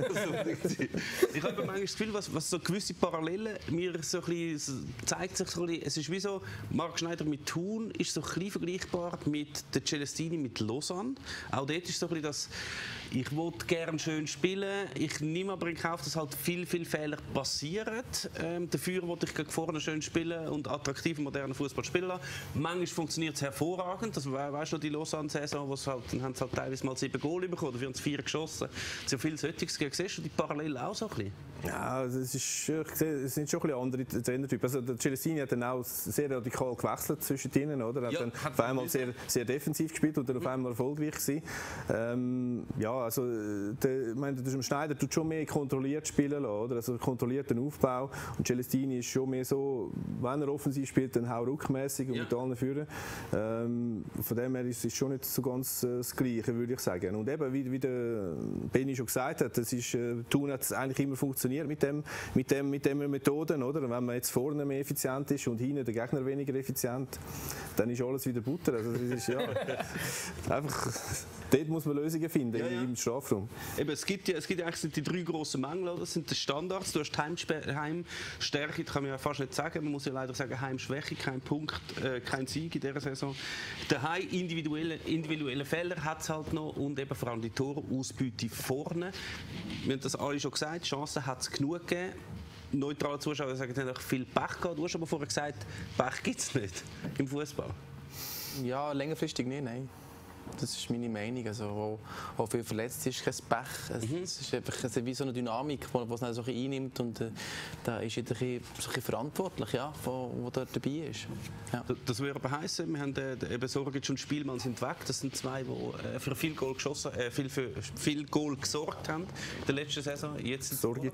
Ich habe manchmal das Gefühl, was so gewisse Parallelen mir so ein bisschen, zeigt sich so ein bisschen, es ist wie so, Marc Schneider mit Thun ist so ein bisschen vergleichbar mit der Celestini mit Lausanne. Auch dort ist so ein bisschen das, ich will gerne schön spielen, ich nehme aber in Kauf, dass halt viel Fehler passieren. Dafür will ich gegen vorne schön spielen und attraktiven, modernen Fußball spielen lassen. Manchmal funktioniert es hervorragend. Das weißt du, die Lausanne-Saison, dann haben sie halt teilweise mal 7 Goal bekommen, dafür haben sie 4 geschossen. So viel Solches gegeben. Siehst du die Parallelen auch so ein bisschen? Ja, es sind schon ein bisschen andere Trainertypen. Also der Celestini hat dann auch sehr radikal gewechselt zwischen ihnen, oder? Er hat dann auf einmal sehr defensiv gespielt und dann auf einmal erfolgreich gewesen. Ja, also der Schneider tut schon mehr kontrolliert spielen lassen, oder? Also kontrollierten Aufbau. Und Celestini ist schon mehr so, wenn er offensiv spielt, dann auch ruckmäßig und mit allen führen. Von dem her ist es schon nicht so ganz das Gleiche, würde ich sagen. Und eben, wie der Benni schon gesagt hat, Thun hat es eigentlich immer funktioniert mit den Methoden, oder? Und wenn man jetzt vorne mehr effizient ist und hinten der Gegner weniger effizient, dann ist alles wieder Butter. Also das ist, ja, einfach, dort muss man Lösungen finden im Strafraum. Eben, es gibt eigentlich die 3 grossen Mängel, das sind die Standards. Du hast Heimstärke, das kann man ja fast nicht sagen. Man muss ja leider sagen, Heimschwäche, kein Punkt, kein Sieg in dieser Saison. Daheim individuelle Fehler hat es halt noch und eben vor allem die Torausbeute vorne. Wir haben das alle schon gesagt, Chancen hat es genug gegeben. Neutrale Zuschauer sagen, sie haben viel Pech gehabt. Du hast aber vorher gesagt, Pech gibt es nicht im Fußball. Ja, längerfristig nicht, nein. Das ist meine Meinung. Also, wo viel verletzt ist, kein Pech. Es ist einfach wie so eine Dynamik, die es dann so ein einnimmt. Und da ist jeder so ein bisschen verantwortlich, ja, der dort dabei ist. Ja. Das würde aber heissen, wir haben eben Sorgic und Spielmann sind weg. Das sind 2, die für viel Goal viel Goal gesorgt haben in der letzten Saison. Sorgic.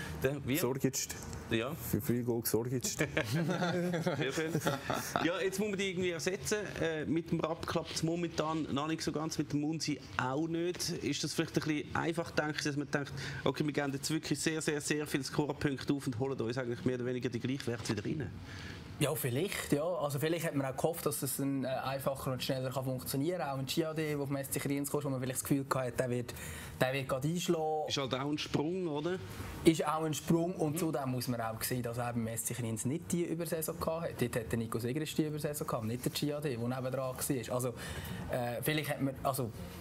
Ja. Für viel Goal gesorgt. Sehr schön. Ja, jetzt muss man die irgendwie ersetzen. Mit dem Rapp klappt es momentan noch nicht so ganz, mit dem Munzi auch nicht. Ist das vielleicht ein bisschen einfach, dass man denkt, okay, wir geben jetzt wirklich sehr viele Scorerpunkte auf und holen uns eigentlich mehr oder weniger die Gleichwerte wieder rein? Ja, vielleicht. Ja. Also vielleicht hat man auch gehofft, dass das einfacher und schneller funktionieren kann. Auch ein Chiade, der auf Messi Kriens kommt, wo man vielleicht das Gefühl hatte, der wird gerade einschlagen. Ist halt auch ein Sprung, oder? Ist auch ein Sprung. Und zudem muss man auch sehen, dass er beim Messi Kriens nicht die Übersaison hatte. Dort hat der Nico Segres die Übersaison gehabt, nicht der Chiade, der nebendran war. Also vielleicht hat man... Also,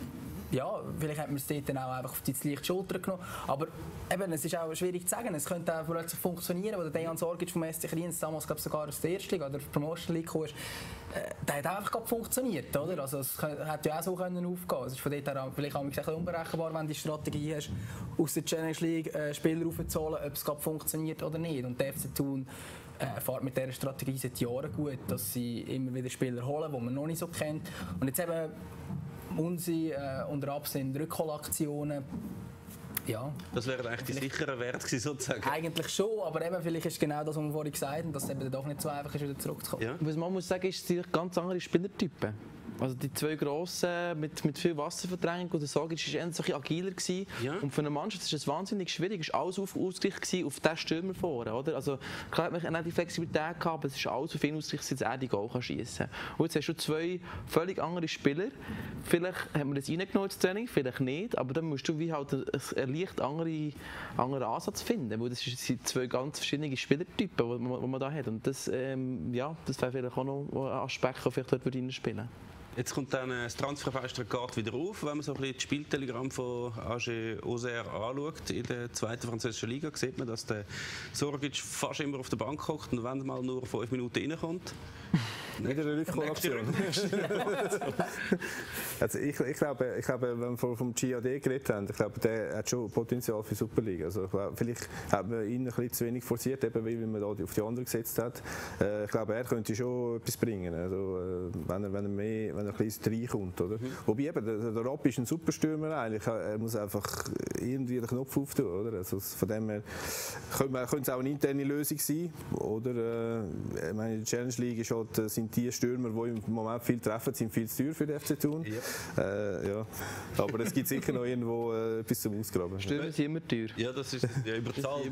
ja, vielleicht hat man es dort dann auch einfach auf die leichte Schulter genommen. Aber eben, es ist auch schwierig zu sagen. Es könnte auch plötzlich funktionieren, wo der Dejan Sorgic vom SC Kriens damals glaube sogar aus der ersten Liga oder der Promotion League kam. Der hat einfach funktioniert, oder? Also es hätte ja auch so aufgehen können. Es ist von dort her vielleicht auch ein bisschen unberechenbar, wenn du die Strategie hast, aus der Challenge League Spieler aufzuholen, ob es funktioniert oder nicht. Und der FC Thun fährt mit dieser Strategie seit Jahren gut, dass sie immer wieder Spieler holen, die man noch nicht so kennt. Und jetzt eben unsere unter Absehen Rückholaktionen. Ja. Das wäre eigentlich die sichere Wert gewesen, sozusagen. Eigentlich schon, aber eben vielleicht ist es genau das, was wir vorhin gesagt haben, dass es eben doch nicht so einfach ist, wieder zurückzukommen. Ja. Was man muss sagen, ist, es sind ganz andere Spielertypen. Also die zwei Grossen mit viel Wasserverdrängung und der Sorgic war eher so agiler gewesen. Ja. Und für eine Mannschaft ist es wahnsinnig schwierig. Es war alles ausgerichtet auf diesen Stürmer vorne, oder? Also klar hat man auch die Flexibilität gehabt, aber es ist alles auf ihn ausgerichtet, dass er die Goal schiessen kann. Und jetzt hast du zwei völlig andere Spieler. Vielleicht hat man das reingenommen ins Training, vielleicht nicht, aber dann musst du wie halt einen leicht anderen Ansatz finden, weil das sind zwei ganz verschiedene Spielertypen, die man da hat. Und das, das wäre vielleicht auch noch ein Aspekt, der vielleicht dort reinspielen würde. Jetzt kommt dann das Transferfenster geht wieder auf. Wenn man so ein bisschen das Spieltelegramm von AG Auxerre anschaut, in der zweiten französischen Liga, sieht man, dass der Sorgic fast immer auf der Bank hockt und wenn mal nur 5 Minuten reinkommt. Wieder eine Rückholaktion. Also ich glaube, wenn wir vom GAD geredet haben, ich glaube, der hat schon Potenzial für die Superliga. Also ich glaube, vielleicht hat man ihn ein bisschen zu wenig forciert, eben weil man da auf die anderen gesetzt hat. Ich glaube, er könnte schon etwas bringen, also, wenn er ein bisschen reinkommt. Oder? Wobei eben, der Rapp ist ein Superstürmer eigentlich. Er muss einfach irgendwie den Knopf auftun. Oder? Also von dem her könnte es auch eine interne Lösung sein. Oder, ich meine, in der Challenge League ist halt, sind die Stürmer, die im Moment viel treffen, sind viel zu teuer für den FC Thun. Yep. Ja. Aber es gibt sicher noch irgendwo etwas zum Ausgraben. Stürmer sind immer teuer. Ja, das ist ja überzahlt.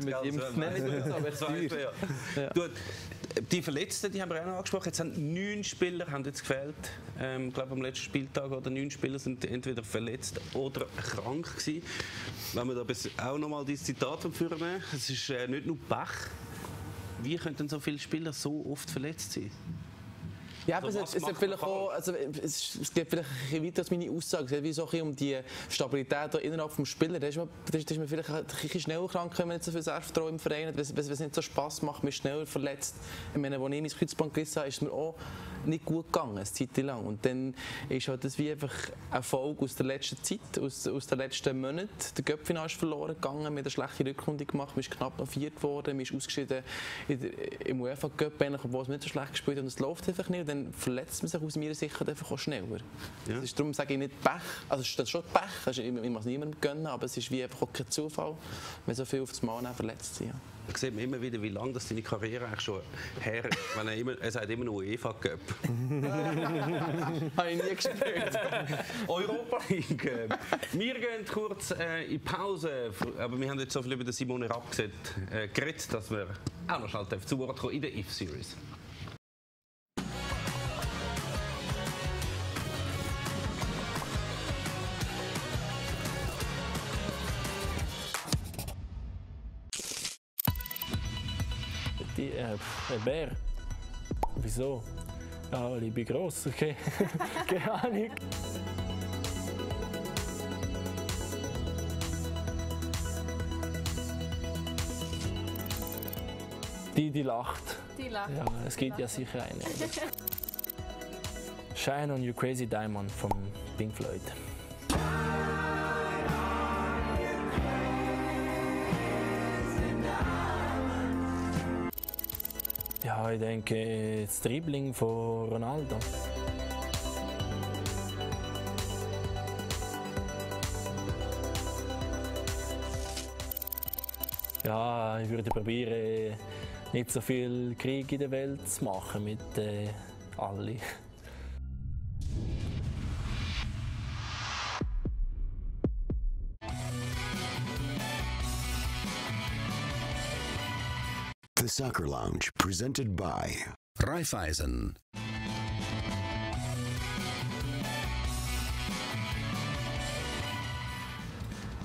Die Verletzten, die haben wir auch noch angesprochen. Jetzt haben 9 Spieler haben jetzt gefehlt. Ich glaube, am letzten Spieltag oder 9 Spieler sind entweder verletzt oder krank gewesen. Wenn wir da auch noch mal dieses Zitat führen, es ist nicht nur Pech. Wie können so viele Spieler so oft verletzt sein? Ja, aber es vielleicht auch, also es geht vielleicht ein bisschen weiter als meine Aussage. Es geht wie so ein bisschen um die Stabilität innerhalb des Spielers. Da ist man vielleicht ein bisschen schneller krank, wenn man nicht so viel Selbstvertrauen im Verein hat. Wenn es nicht so Spass macht, man ist schneller verletzt. Ich meine, als ich mein Kreuzband gerissen habe, ist es mir auch nicht gut gegangen, eine Zeit lang. Und dann ist halt das wie einfach eine Folge aus der letzten Zeit, aus den letzten Monaten. Der Cup-Final ist verloren gegangen, wir haben eine schlechte Rückrunde gemacht, man ist knapp noch 4. geworden, man ist ausgeschieden im UEFA-Cup, obwohl es nicht so schlecht gespielt hat und es läuft einfach nicht. Dann verletzt man sich aus meiner Sicht einfach auch schneller. Ja. Das ist, darum sage ich nicht Pech, also es ist schon Pech, also ich muss es niemandem gönnen, aber es ist wie einfach auch kein Zufall, wenn so viele auf das Mal verletzt sind. Ja. Da sieht man immer wieder, wie lange deine Karriere eigentlich schon her ist. Er sagt immer noch UEFA Cup. Habe ich nie gespielt. Europa League. Wir gehen kurz in Pause, aber wir haben jetzt so viel über den Simone Rapp geredet, dass wir auch noch schnell zu Wort kommen in der IF-Series. Ein Bär? Wieso? Ja, weil ich bin gross, okay? Keine Ahnung. Die lacht. Die lacht. Ja, es gibt ja sicher eine. Shine on You Crazy Diamond von Pink Floyd. Ja, ich denke, das Dribbling von Ronaldo. Ja, ich würde probieren, nicht so viel Krieg in der Welt zu machen mit allen. The Soccer Lounge, presented by Raiffeisen.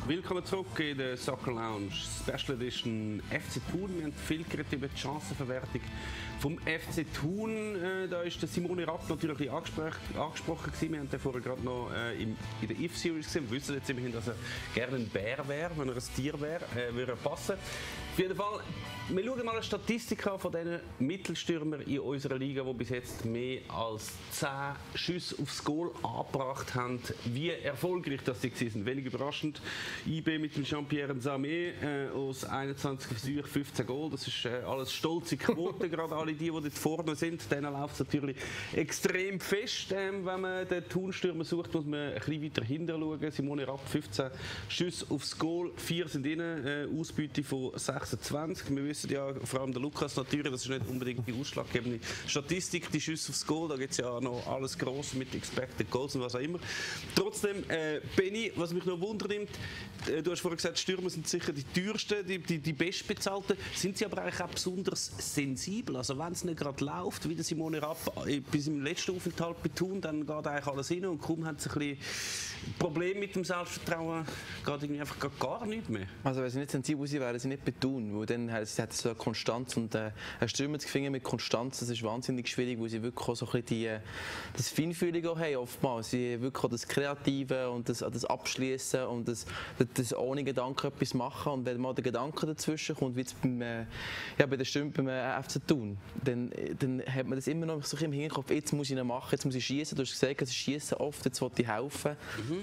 Willkommen zurück in der Soccer Lounge Special Edition FC Thun. Wir haben viel geredet über die Chancenverwertung vom FC Thun. Da ist der Simone Rapp natürlich angesprochen gewesen. Wir haben den vorher gerade noch in der If-Series gesehen. Wir wissen jetzt immerhin, dass er gerne ein Bär wäre, wenn er ein Tier wäre, würde er passen. Auf jeden Fall, wir schauen mal eine Statistik an von diesen Mittelstürmern in unserer Liga, die bis jetzt mehr als 10 Schüsse aufs Goal angebracht haben. Wie erfolgreich das sind. Wenig überraschend. IB mit dem Jean-Pierre Nzamé aus 21 Versuchen 15 Goal. Das ist alles stolze Quote, gerade alle die dort vorne sind. Denen läuft es natürlich extrem fest. Wenn man den Thun-Stürmer sucht, muss man ein bisschen weiter hinten schauen. Simone Rapp 15 Schüsse aufs Goal, 4 sind innen, Ausbeute von 26. Wir wissen ja, vor allem der Lukas natürlich, das ist nicht unbedingt die ausschlaggebende Statistik, die Schüsse aufs Goal, da gibt es ja noch alles Grosse mit Expected Goals und was auch immer. Trotzdem, Benni, was mich noch wundernimmt, du hast vorhin gesagt, Stürmer sind sicher die teuersten, die bestbezahlten, sind sie aber eigentlich auch besonders sensibel, also wenn es nicht gerade läuft, wie der Simone Rapp bis im letzten Aufenthalt bei Thun, dann geht eigentlich alles hin und kaum haben sie ein bisschen Probleme mit dem Selbstvertrauen, geht irgendwie einfach gar nicht mehr. Also wenn sie nicht sensibel sind, wären sie nicht bei Thun, weil dann hat sie so eine Konstanz und ein Stürmer zu finden mit Konstanz, das ist wahnsinnig schwierig, weil sie wirklich auch so ein bisschen das Feinfühlige haben oftmals, sie wirklich auch das Kreative und das Abschließen und das ohne Gedanken etwas machen und wenn mal der Gedanke dazwischen kommt, wie jetzt bei den Stürmern beim FC Thun, dann hat man das immer noch so im Hinterkopf, jetzt muss ich ihn machen, jetzt muss ich schießen. Du hast gesagt, sie schießen oft, jetzt will ich helfen.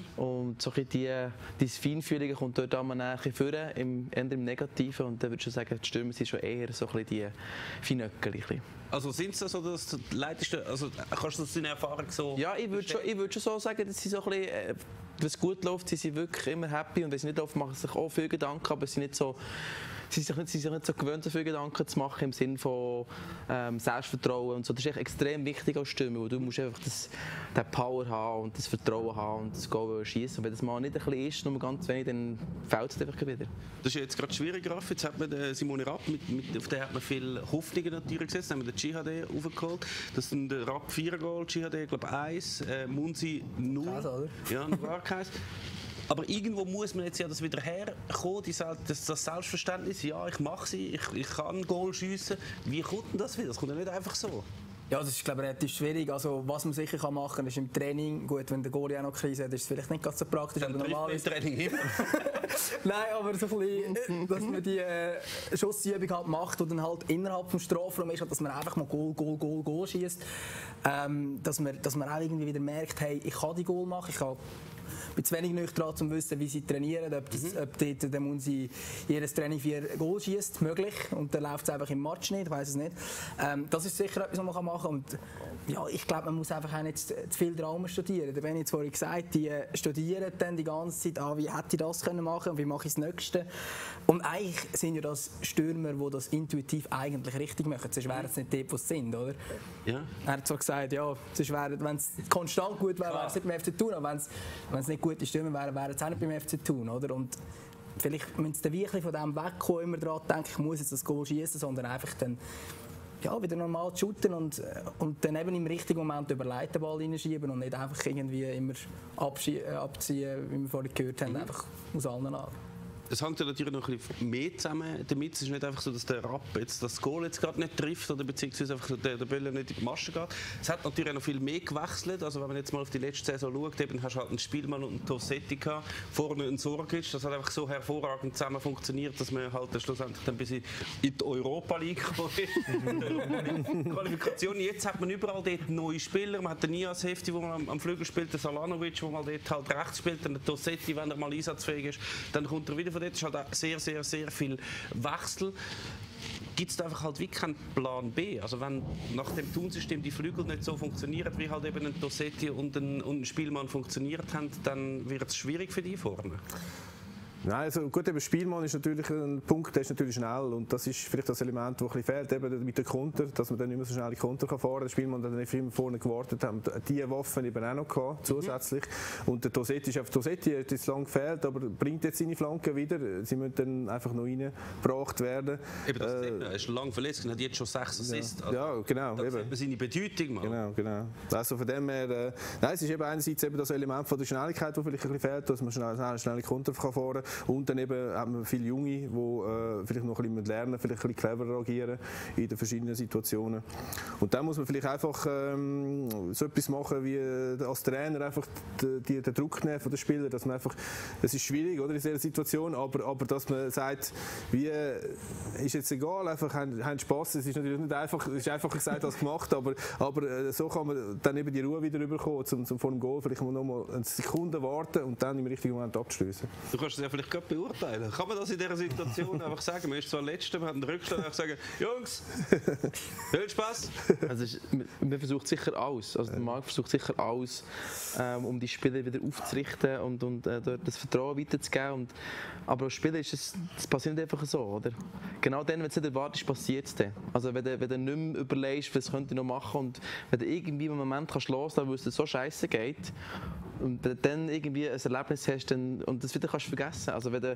Und so dieses Feinfühlige kommt dort einmal ein bisschen vor, eher im Negativen und dann würde ich schon sagen, die Stürmer sind schon eher so ein bisschen die Feinöckchen. Also sind es so das Leiteste, also kannst du das in Erfahrung so? Ja, ich würde schon so sagen, dass sie so ein bisschen, wenn es gut läuft, sind sie wirklich immer happy und wenn es nicht läuft, machen sie sich auch viel Gedanken, aber sie sind nicht so gewöhnt, so viele Gedanken zu machen im Sinne von Selbstvertrauen und so. Das ist echt extrem wichtig als Stürmer, weil du musst einfach den Power haben und das Vertrauen haben und das Goal schießen. Und wenn das mal nicht ein bisschen ist, nur ganz wenig, dann fällt es einfach wieder. Das ist jetzt gerade schwierig, Raffi. Jetzt hat man den Simone Rapp, auf den hat man viel Hoffnungen natürlich gesetzt. Dann haben wir den Dschihadeh aufgeholt. Das ist dann der Rapp 4 Goal, Dschihadeh glaube ich 1, Munsi 0. Ja, noch gar keins. Aber irgendwo muss man jetzt ja das wieder herkommen, das Selbstverständnis, ja, ich mache sie, ich kann Goal schiessen. Wie kommt denn das wieder? Das kommt ja nicht einfach so. Ja, das ist, glaube ich, relativ schwierig. Also, was man sicher machen kann, ist im Training, gut, wenn der Goalie auch noch Krise hat, ist es vielleicht nicht ganz so praktisch. Dann aber normalerweise Training immer. Nein, aber so ein bisschen, dass man die Schussübung halt macht und dann halt innerhalb des Strafraums ist, dass man einfach mal Goal schießt. Dass man auch irgendwie wieder merkt, hey, ich kann die Goal machen, ich bin zu wenig nüchtern, um zu wissen, wie sie trainieren, ob der Munsi jedes Training 4 Goal schießt, möglich, und dann läuft es einfach im Match nicht, ich weiß es nicht. Das ist sicher etwas, was man machen kann. Und ja, ich glaube, man muss einfach auch nicht zu viel Drama studieren. Da bin ich jetzt vorhin gesagt, die studieren dann die ganze Zeit, wie hätte ich das können machen und wie mache ich das Nächste. Und eigentlich sind ja das Stürmer, die das intuitiv eigentlich richtig machen, sonst wären es nicht die, die es sind, oder? Ja. Er hat zwar gesagt, ja, wenn es konstant gut wäre, wäre es nicht beim FC Thun, aber wenn es nicht gute Stürmer wären, wären es auch nicht beim FC Thun, oder? Und vielleicht müssen sie wirklich von dem wegkommen, immer daran denken, ich muss jetzt das Goal schießen, sondern einfach dann wieder normal shooten und dann eben im richtigen Moment über den Leitenball reinschieben und nicht einfach irgendwie immer abziehen, wie wir vorhin gehört haben, einfach aus allen Lagen. Es hängt ja natürlich noch ein bisschen mehr zusammen damit. Es ist nicht einfach so, dass der Rapp jetzt das Goal jetzt gerade nicht trifft oder beziehungsweise einfach der Böller nicht in die Masche geht. Es hat natürlich auch noch viel mehr gewechselt. Also wenn man jetzt mal auf die letzte Saison schaut, eben hast du halt einen Spielmann und einen Tossetti gehabt, vorne einen Sorgic. Das hat einfach so hervorragend zusammen funktioniert, dass man halt schlussendlich dann bis in die Europa League kam. Qualifikation. Jetzt hat man überall dort neue Spieler. Man hat den Nias Hefti, der am Flügel spielt, den Salanovic, der mal dort halt rechts spielt, dann den Tossetti, wenn er mal einsatzfähig ist. Dann kommt er wieder. Dort ist halt auch sehr, sehr, sehr viel Wechsel. Gibt es da einfach halt wie keinen Plan B? Also wenn nach dem Thun-System die Flügel nicht so funktionieren, wie halt eben ein Tossetti und ein Spielmann funktioniert haben, dann wird es schwierig für die vorne. Nein, also gut, eben Spielmann ist natürlich ein Punkt, der ist natürlich schnell und das ist vielleicht das Element, das ein bisschen fehlt, eben mit der Konter, dass man dann nicht mehr so schnell die Konter fahren kann. Der Spielmann hat dann immer vorne gewartet, haben diese Waffen eben auch noch gehabt, zusätzlich. Und der Tossetti ist einfach, Tossetti hat jetzt lange gefehlt, aber bringt jetzt seine Flanken wieder. Sie müssen dann einfach noch reingebracht werden. Eben das er ist lange verletzt und hat jetzt schon 6 Assists. Also ja, genau. Das eben seine Bedeutung mal. Genau. Also von dem her, nein, es ist eben einerseits eben das Element von der Schnelligkeit, das vielleicht ein bisschen fehlt, dass man schnell Konter fahren kann. Und dann eben haben wir viele Junge, die vielleicht noch ein bisschen lernen, vielleicht ein bisschen cleverer agieren in den verschiedenen Situationen. Und dann muss man vielleicht einfach so etwas machen, wie als Trainer einfach den Druck nehmen von den Spielern, dass man einfach, es ist schwierig, oder, in dieser Situation, aber dass man sagt, wie, ist jetzt egal, einfach haben Spass. Es ist natürlich nicht einfach, es ist einfacher gesagt als gemacht, aber so kann man dann eben die Ruhe wieder rüberkommen, zum vor dem Goal vielleicht noch mal eine Sekunde warten und dann im richtigen Moment abschließen. Du kannst es ja vielleicht gerade beurteilen. Kann man das in dieser Situation einfach sagen? Man ist zwar Letzter, man hat einen Rückstand, einfach sagen, Jungs, viel Spaß. Also man versucht sicher alles. Also der Marc versucht sicher alles, um die Spieler wieder aufzurichten und das Vertrauen weiterzugeben. Aber als Spieler ist das passiert nicht einfach so, oder? Genau dann, wenn du es nicht erwartest, passiert es dann. Also wenn du nicht mehr überlegst, was könnte ich noch machen und wenn du irgendwie im Moment loslassen kannst, weil es dir so scheiße geht und dann irgendwie ein Erlebnis hast und das wieder kannst du vergessen. Also wenn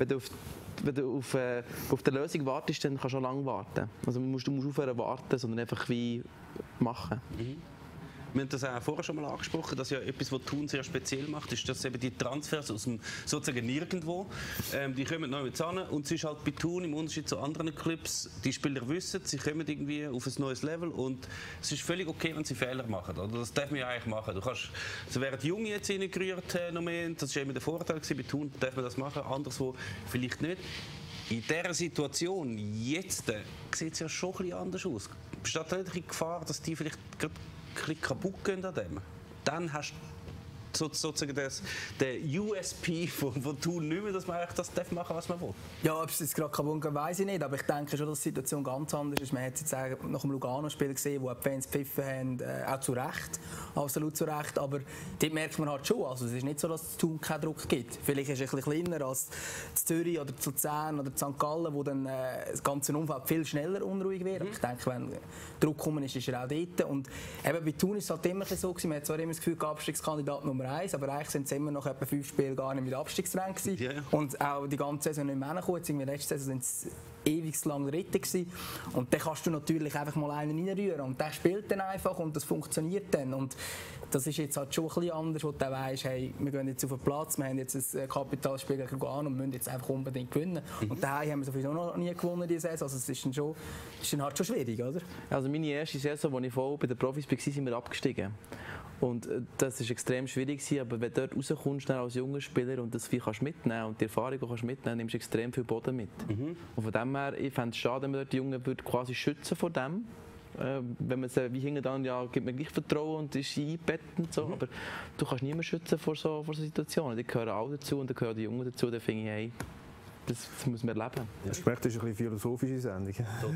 du auf die Lösung wartest, dann kannst du auch lange warten. Also du musst aufhören warten, sondern einfach wie machen. Wir haben das auch vorher schon mal angesprochen, dass ja etwas, was Thun sehr speziell macht, ist, dass eben die Transfers aus dem sozusagen Nirgendwo, die kommen neu mit zusammen und es ist halt bei Thun im Unterschied zu anderen Clubs, die Spieler wissen, sie kommen irgendwie auf ein neues Level und es ist völlig okay, wenn sie Fehler machen. Oder? Das darf man ja eigentlich machen. So werden die Jungen jetzt reingerührt noch mehr, das war immer der Vorteil bei Thun, darf man das machen, anderswo vielleicht nicht. In dieser Situation, jetzt, sieht es ja schon ein bisschen anders aus. Besteht da nicht die Gefahr, dass die vielleicht gerade ein bisschen kaputt gehen an dem? Dann hast du sozusagen den USP von Thun nicht mehr, dass man eigentlich das machen darf, was man will. Ja, ob es jetzt gerade kaputt geht, weiss ich nicht, aber ich denke schon, dass die Situation ganz anders ist. Man hat es jetzt nach dem Lugano-Spiel gesehen, wo die Fans gepfiffen haben, auch zu Recht, absolut zu Recht, aber dort merkt man halt schon, also es ist nicht so, dass es Thun keinen Druck gibt. Vielleicht ist es ein bisschen kleiner als in Zürich oder in Luzern oder in St. Gallen, wo dann das ganze Umfeld viel schneller unruhig wird. Ich denke, wenn Druck kommt, ist er auch dort. Und eben bei Thun ist es halt immer so gewesen, man hat zwar immer das Gefühl, Abstiegskandidat Nummer 1, aber eigentlich sind es immer noch etwa 5 Spiele gar nicht mit Abstiegsrängen gewesen. Yeah. Und auch die ganze Saison nicht mehr hingekommen. Jetzt irgendwie letzte Saison sind es ewig lang Dritte gewesen. Und dann kannst du natürlich einfach mal einen reinrühren und der spielt dann einfach und das funktioniert dann. Und das ist jetzt halt schon ein bisschen anders, wo du weißt, hey, wir gehen jetzt auf den Platz, wir haben jetzt ein Kapitalspiel gegen Lugano und müssen jetzt einfach unbedingt gewinnen. Und daheim haben wir sowieso noch nie gewonnen diese Saison, also es ist dann halt schon schwierig, oder? Also meine erste Saison, als ich voll bei den Profis war, sind wir abgestiegen. Und das war extrem schwierig, aber wenn du dort rauskommst als junger Spieler und das viel kannst mitnehmen und die Erfahrung kannst mitnehmen, nimmst du extrem viel Boden mit. Und von dem her, ich fände es schade, wenn man dort die Jungen quasi schützen vor dem. Wenn man sie wie hinten dann, ja, gibt mir gleich Vertrauen und ist eingebettet und so, aber du kannst niemanden schützen vor so Situationen. Die gehören alle dazu und da gehören die Jungen dazu, da finde ich, hey, das muss man erleben. Ja. Ich merke, das ist eine bisschen philosophische Sendung.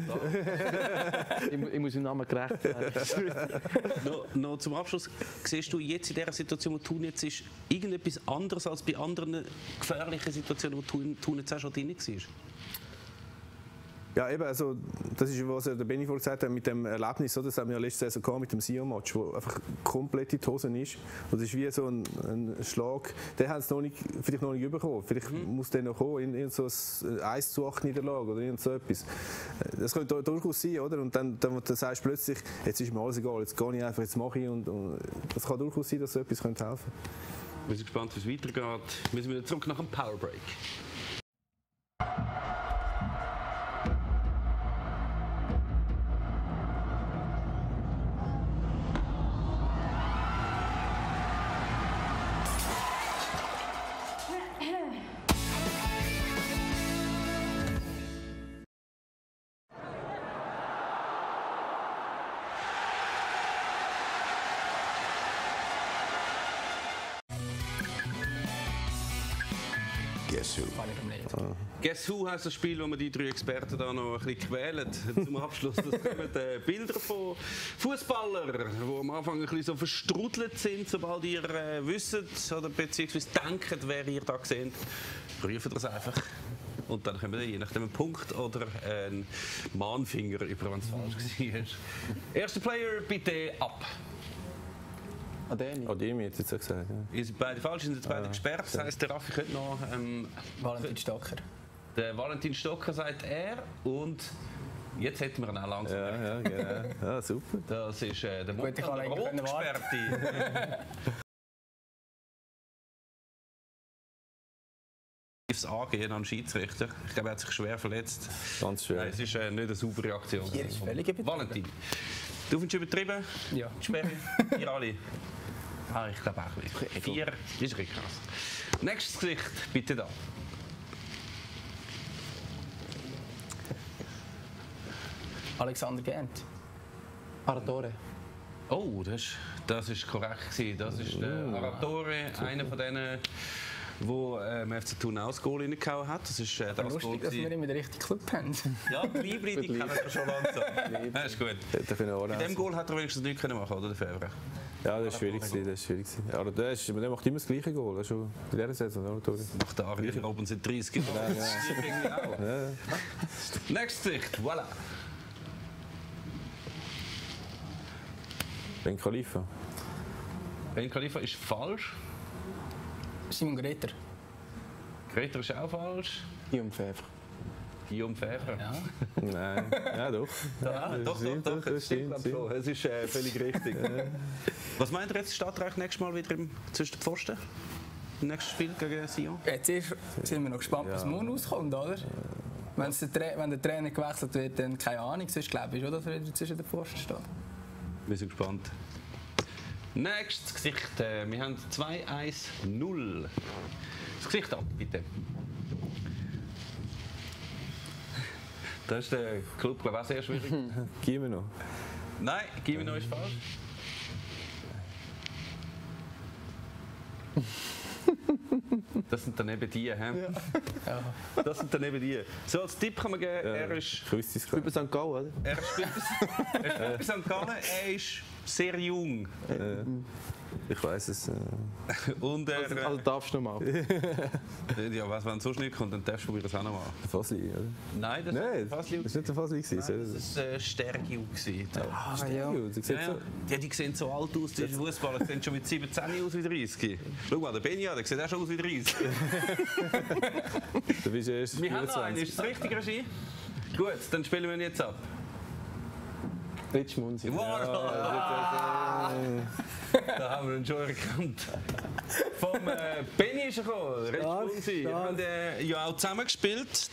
Total. ich muss im Namen gerecht werden. noch zum Abschluss, siehst du jetzt in dieser Situation, wo Thun jetzt ist, irgendetwas anderes als bei anderen gefährlichen Situationen, wo Thun jetzt auch schon drin war? Ja, eben, also, das ist, was der Benni vorhin gesagt hat, mit dem Erlebnis, das haben wir ja letzte Saison gehabt, mit dem Sion-Match, wo einfach komplett in die Hosen ist. Und das ist wie so ein Schlag, den haben sie vielleicht noch nicht bekommen. Vielleicht muss der noch kommen, in so eine 1:8 Niederlage oder irgend so etwas. Das könnte durchaus sein, oder? Und dann sagst du plötzlich, jetzt ist mir alles egal, jetzt gehe ich einfach, jetzt mache ich. Und das kann durchaus sein, dass so etwas helfen könnte. Wir sind gespannt, wie es weitergeht. Wir sind wieder zurück nach dem Powerbreak. Guess Who. Guess Who heisst das Spiel, wo wir die 3 Experten da noch ein bisschen quälen. Zum Abschluss, das kommen Bilder von Fußballern, die am Anfang ein bisschen so verstrudelt sind, sobald ihr wisst oder beziehungsweise denkt, wer ihr da seht. Prüft das einfach. Und dann kommen wir je nachdem einen Punkt oder einen Mahnfinger über, wenn es falsch war. Erster Player, bitte ab. Ademi hat jetzt gesagt. Ja. Ihr seid beide falsch, ihr seid beide gesperrt. Das heisst, der Raffi könnte noch... Valentin Stocker. Der Valentin Stocker sagt er und jetzt hätten wir ihn auch langsam. Ja, genau. Ja, super. Das ist der Rot-Experte. aggressives Angehen an den Schiedsrichter. Ich glaube, er hat sich schwer verletzt. Ganz schwer. Nein, es ist nicht eine saubere Aktion. Hier ist völlig übertrieben. Valentin, du findest übertrieben? Ja. Sperre? Ihr alle? Ah, ich glaube auch nicht. 4 ist richtig krass. Nächstes Gesicht, bitte da. Alexander Gant. Aratore. Oh, das ist korrekt gewesen. Das ist der Aratore, einer von denen, wo FC Thun auch das Goal reingehauen hat. Das ist das Goal Lustig, dass wir immer den richtigen Club haben. Ja, die Liebling, die kennen wir schon langsam. Das ist gut. Mit dem Goal hat er wenigstens nichts machen können, oder, der Febrer? Ja, das war schwierig. Aber der macht immer das gleiche Goal. Das ist schon in dieser Saison. Aratore. Macht der Arjen Robben seit 30 Jahren. Ja. Nächstes Sicht, voilà. Ben Khalifa. Ben Khalifa ist falsch. Simon Greter. Greter ist auch falsch. Guillaume Fèvre. Guillaume Fèvre. Ja. Nein, ja doch. Ja, doch, es stimmt, glaub ich schon. Es ist völlig richtig. Was meint ihr jetzt, steht er nächstes Mal wieder zwischen den Pfosten? Im nächsten Spiel gegen Sion? Jetzt sind wir noch gespannt, was morgen rauskommt, oder? Wenn der Trainer gewechselt wird, dann keine Ahnung. Sonst glaube ich schon, dass er wieder zwischen den Pfosten steht. Wir sind gespannt. Nächstes Gesicht. Wir haben 2-1-0. Das Gesicht ab, bitte. Das ist der Club, glaube ich, auch sehr schwierig. Gimeno. Nein, Gimeno ist falsch. Das sind dann eben die. Ja. Das sind dann eben die. So, als Tipp kann man geben, er ist. Über St. Gallen, oder? Er spielt bei St. Gallen, er ist sehr jung. Ich weiss es. Und er, Also darfst du noch mal. ja, was, wenn so schnell kommt, dann darfst du das auch noch mal. Fasli, oder? Nein, das Nein, war das war nicht der Fasli. das war Stergiu. Ja. Die sehen so alt aus, die Fußballer sehen schon mit 17 aus wie 30. Schau mal, der Benja, der sieht auch schon aus wie 30. Du bist erst Wir haben noch einen, ist das richtig, Regie? Gut, dann spielen wir ihn jetzt ab. Richmond. Da haben wir ihn schon erkannt. Vom Benny ist er gekommen, Richmond. Wir haben ja auch zusammen gespielt.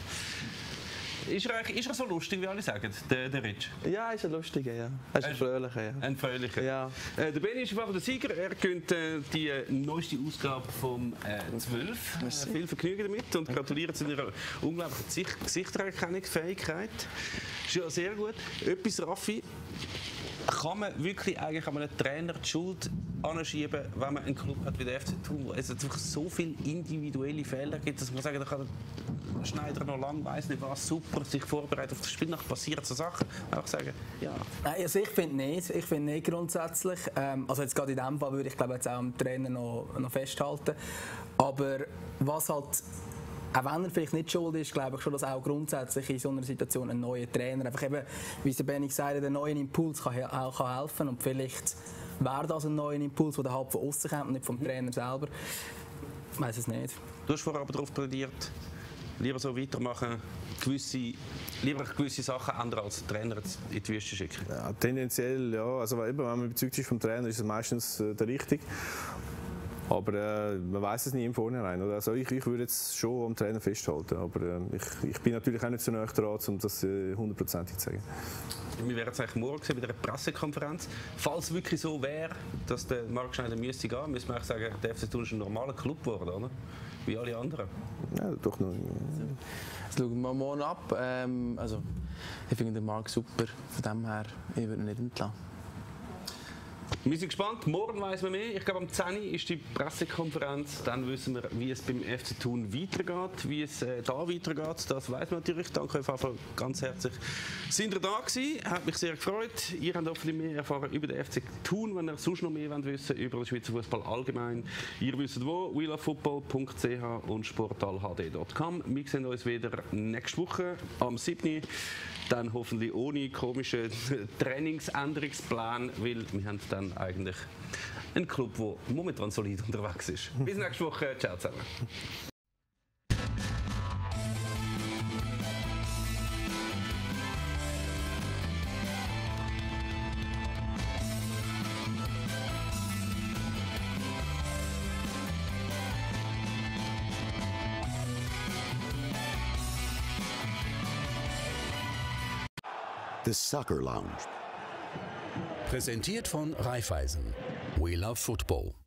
Ist er so lustig, wie alle sagen, der Rich? Ja, ist ein lustiger, ja. Er ist ein fröhlicher, ja. Ein fröhlicher. Ja. Der Benny ist einfach der Sieger. Er gönnt die neueste Ausgabe vom 12. Viel Vergnügen damit und gratuliere zu seiner unglaublichen Gesichtserkennungsfähigkeit. Ist ja sehr gut. Etwas, Raffi, kann man wirklich eigentlich einem Trainer die Schuld anschieben, wenn man einen Club hat wie der FC Thun, wo es einfach so viele individuelle Fehler gibt, dass man sagen, da kann der Schneider noch lange, weiss nicht was, super, sich vorbereitet auf das Spiel, nach passieren so Sachen. Auch sagen, ja. Nein, also ich finde nicht. Ich finde nicht grundsätzlich. Also jetzt gerade in diesem Fall würde ich glaube jetzt auch am Trainer noch festhalten. Aber was halt, auch wenn er vielleicht nicht schuld ist, glaube ich schon, dass auch grundsätzlich in so einer Situation ein neuer Trainer, einfach eben, wie es der Benny gesagt hat, einen neuen Impuls kann helfen. Und vielleicht wäre das ein neuer Impuls, der halt von außen kommt, nicht vom Trainer selber. Ich weiss es nicht. Du hast vorher aber darauf plädiert, lieber so weitermachen, lieber gewisse Sachen ändern, als den Trainer in die Wüste schicken. Ja, tendenziell, ja. Also, wenn man überzeugt ist vom Trainer, ist es meistens der Richtige. Aber man weiß es nie im Vorhinein. Also ich würde jetzt schon am Trainer festhalten, aber ich bin natürlich auch nicht so nah dran, um das 100%ig zu sagen. Wir werden es eigentlich morgen sehen bei der Pressekonferenz. Falls es wirklich so wäre, dass der Marc Schneider müsste gehen, müssen wir eigentlich sagen, der FC Thun ist ein normaler Club geworden, oder? Wie alle anderen. Ja, doch noch. Das schauen wir morgen ab. Also, ich finde den Marc super. Von dem her, ich würde ihn nicht entlassen. Wir sind gespannt. Morgen weiss man mehr. Ich glaube, am 10. Uhr ist die Pressekonferenz. Dann wissen wir, wie es beim FC Thun weitergeht. Wie es da weitergeht, das weiss man natürlich. Danke auf jeden Fall ganz herzlich. Sind ihr da gewesen? Hat mich sehr gefreut. Ihr habt hoffentlich mehr erfahren über den FC Thun, wenn ihr sonst noch mehr wissen wollt, über den Schweizer Fußball allgemein. Ihr wisst wo, welovefootball.ch und sportalhd.com. Wir sehen uns wieder nächste Woche am 7. Dann hoffentlich ohne komischen Trainingsänderungsplan, weil wir haben dann eigentlich einen Club, der momentan solid unterwegs ist. Bis nächste Woche. Ciao zusammen. The Soccer Lounge. Präsentiert von Raiffeisen. We love football.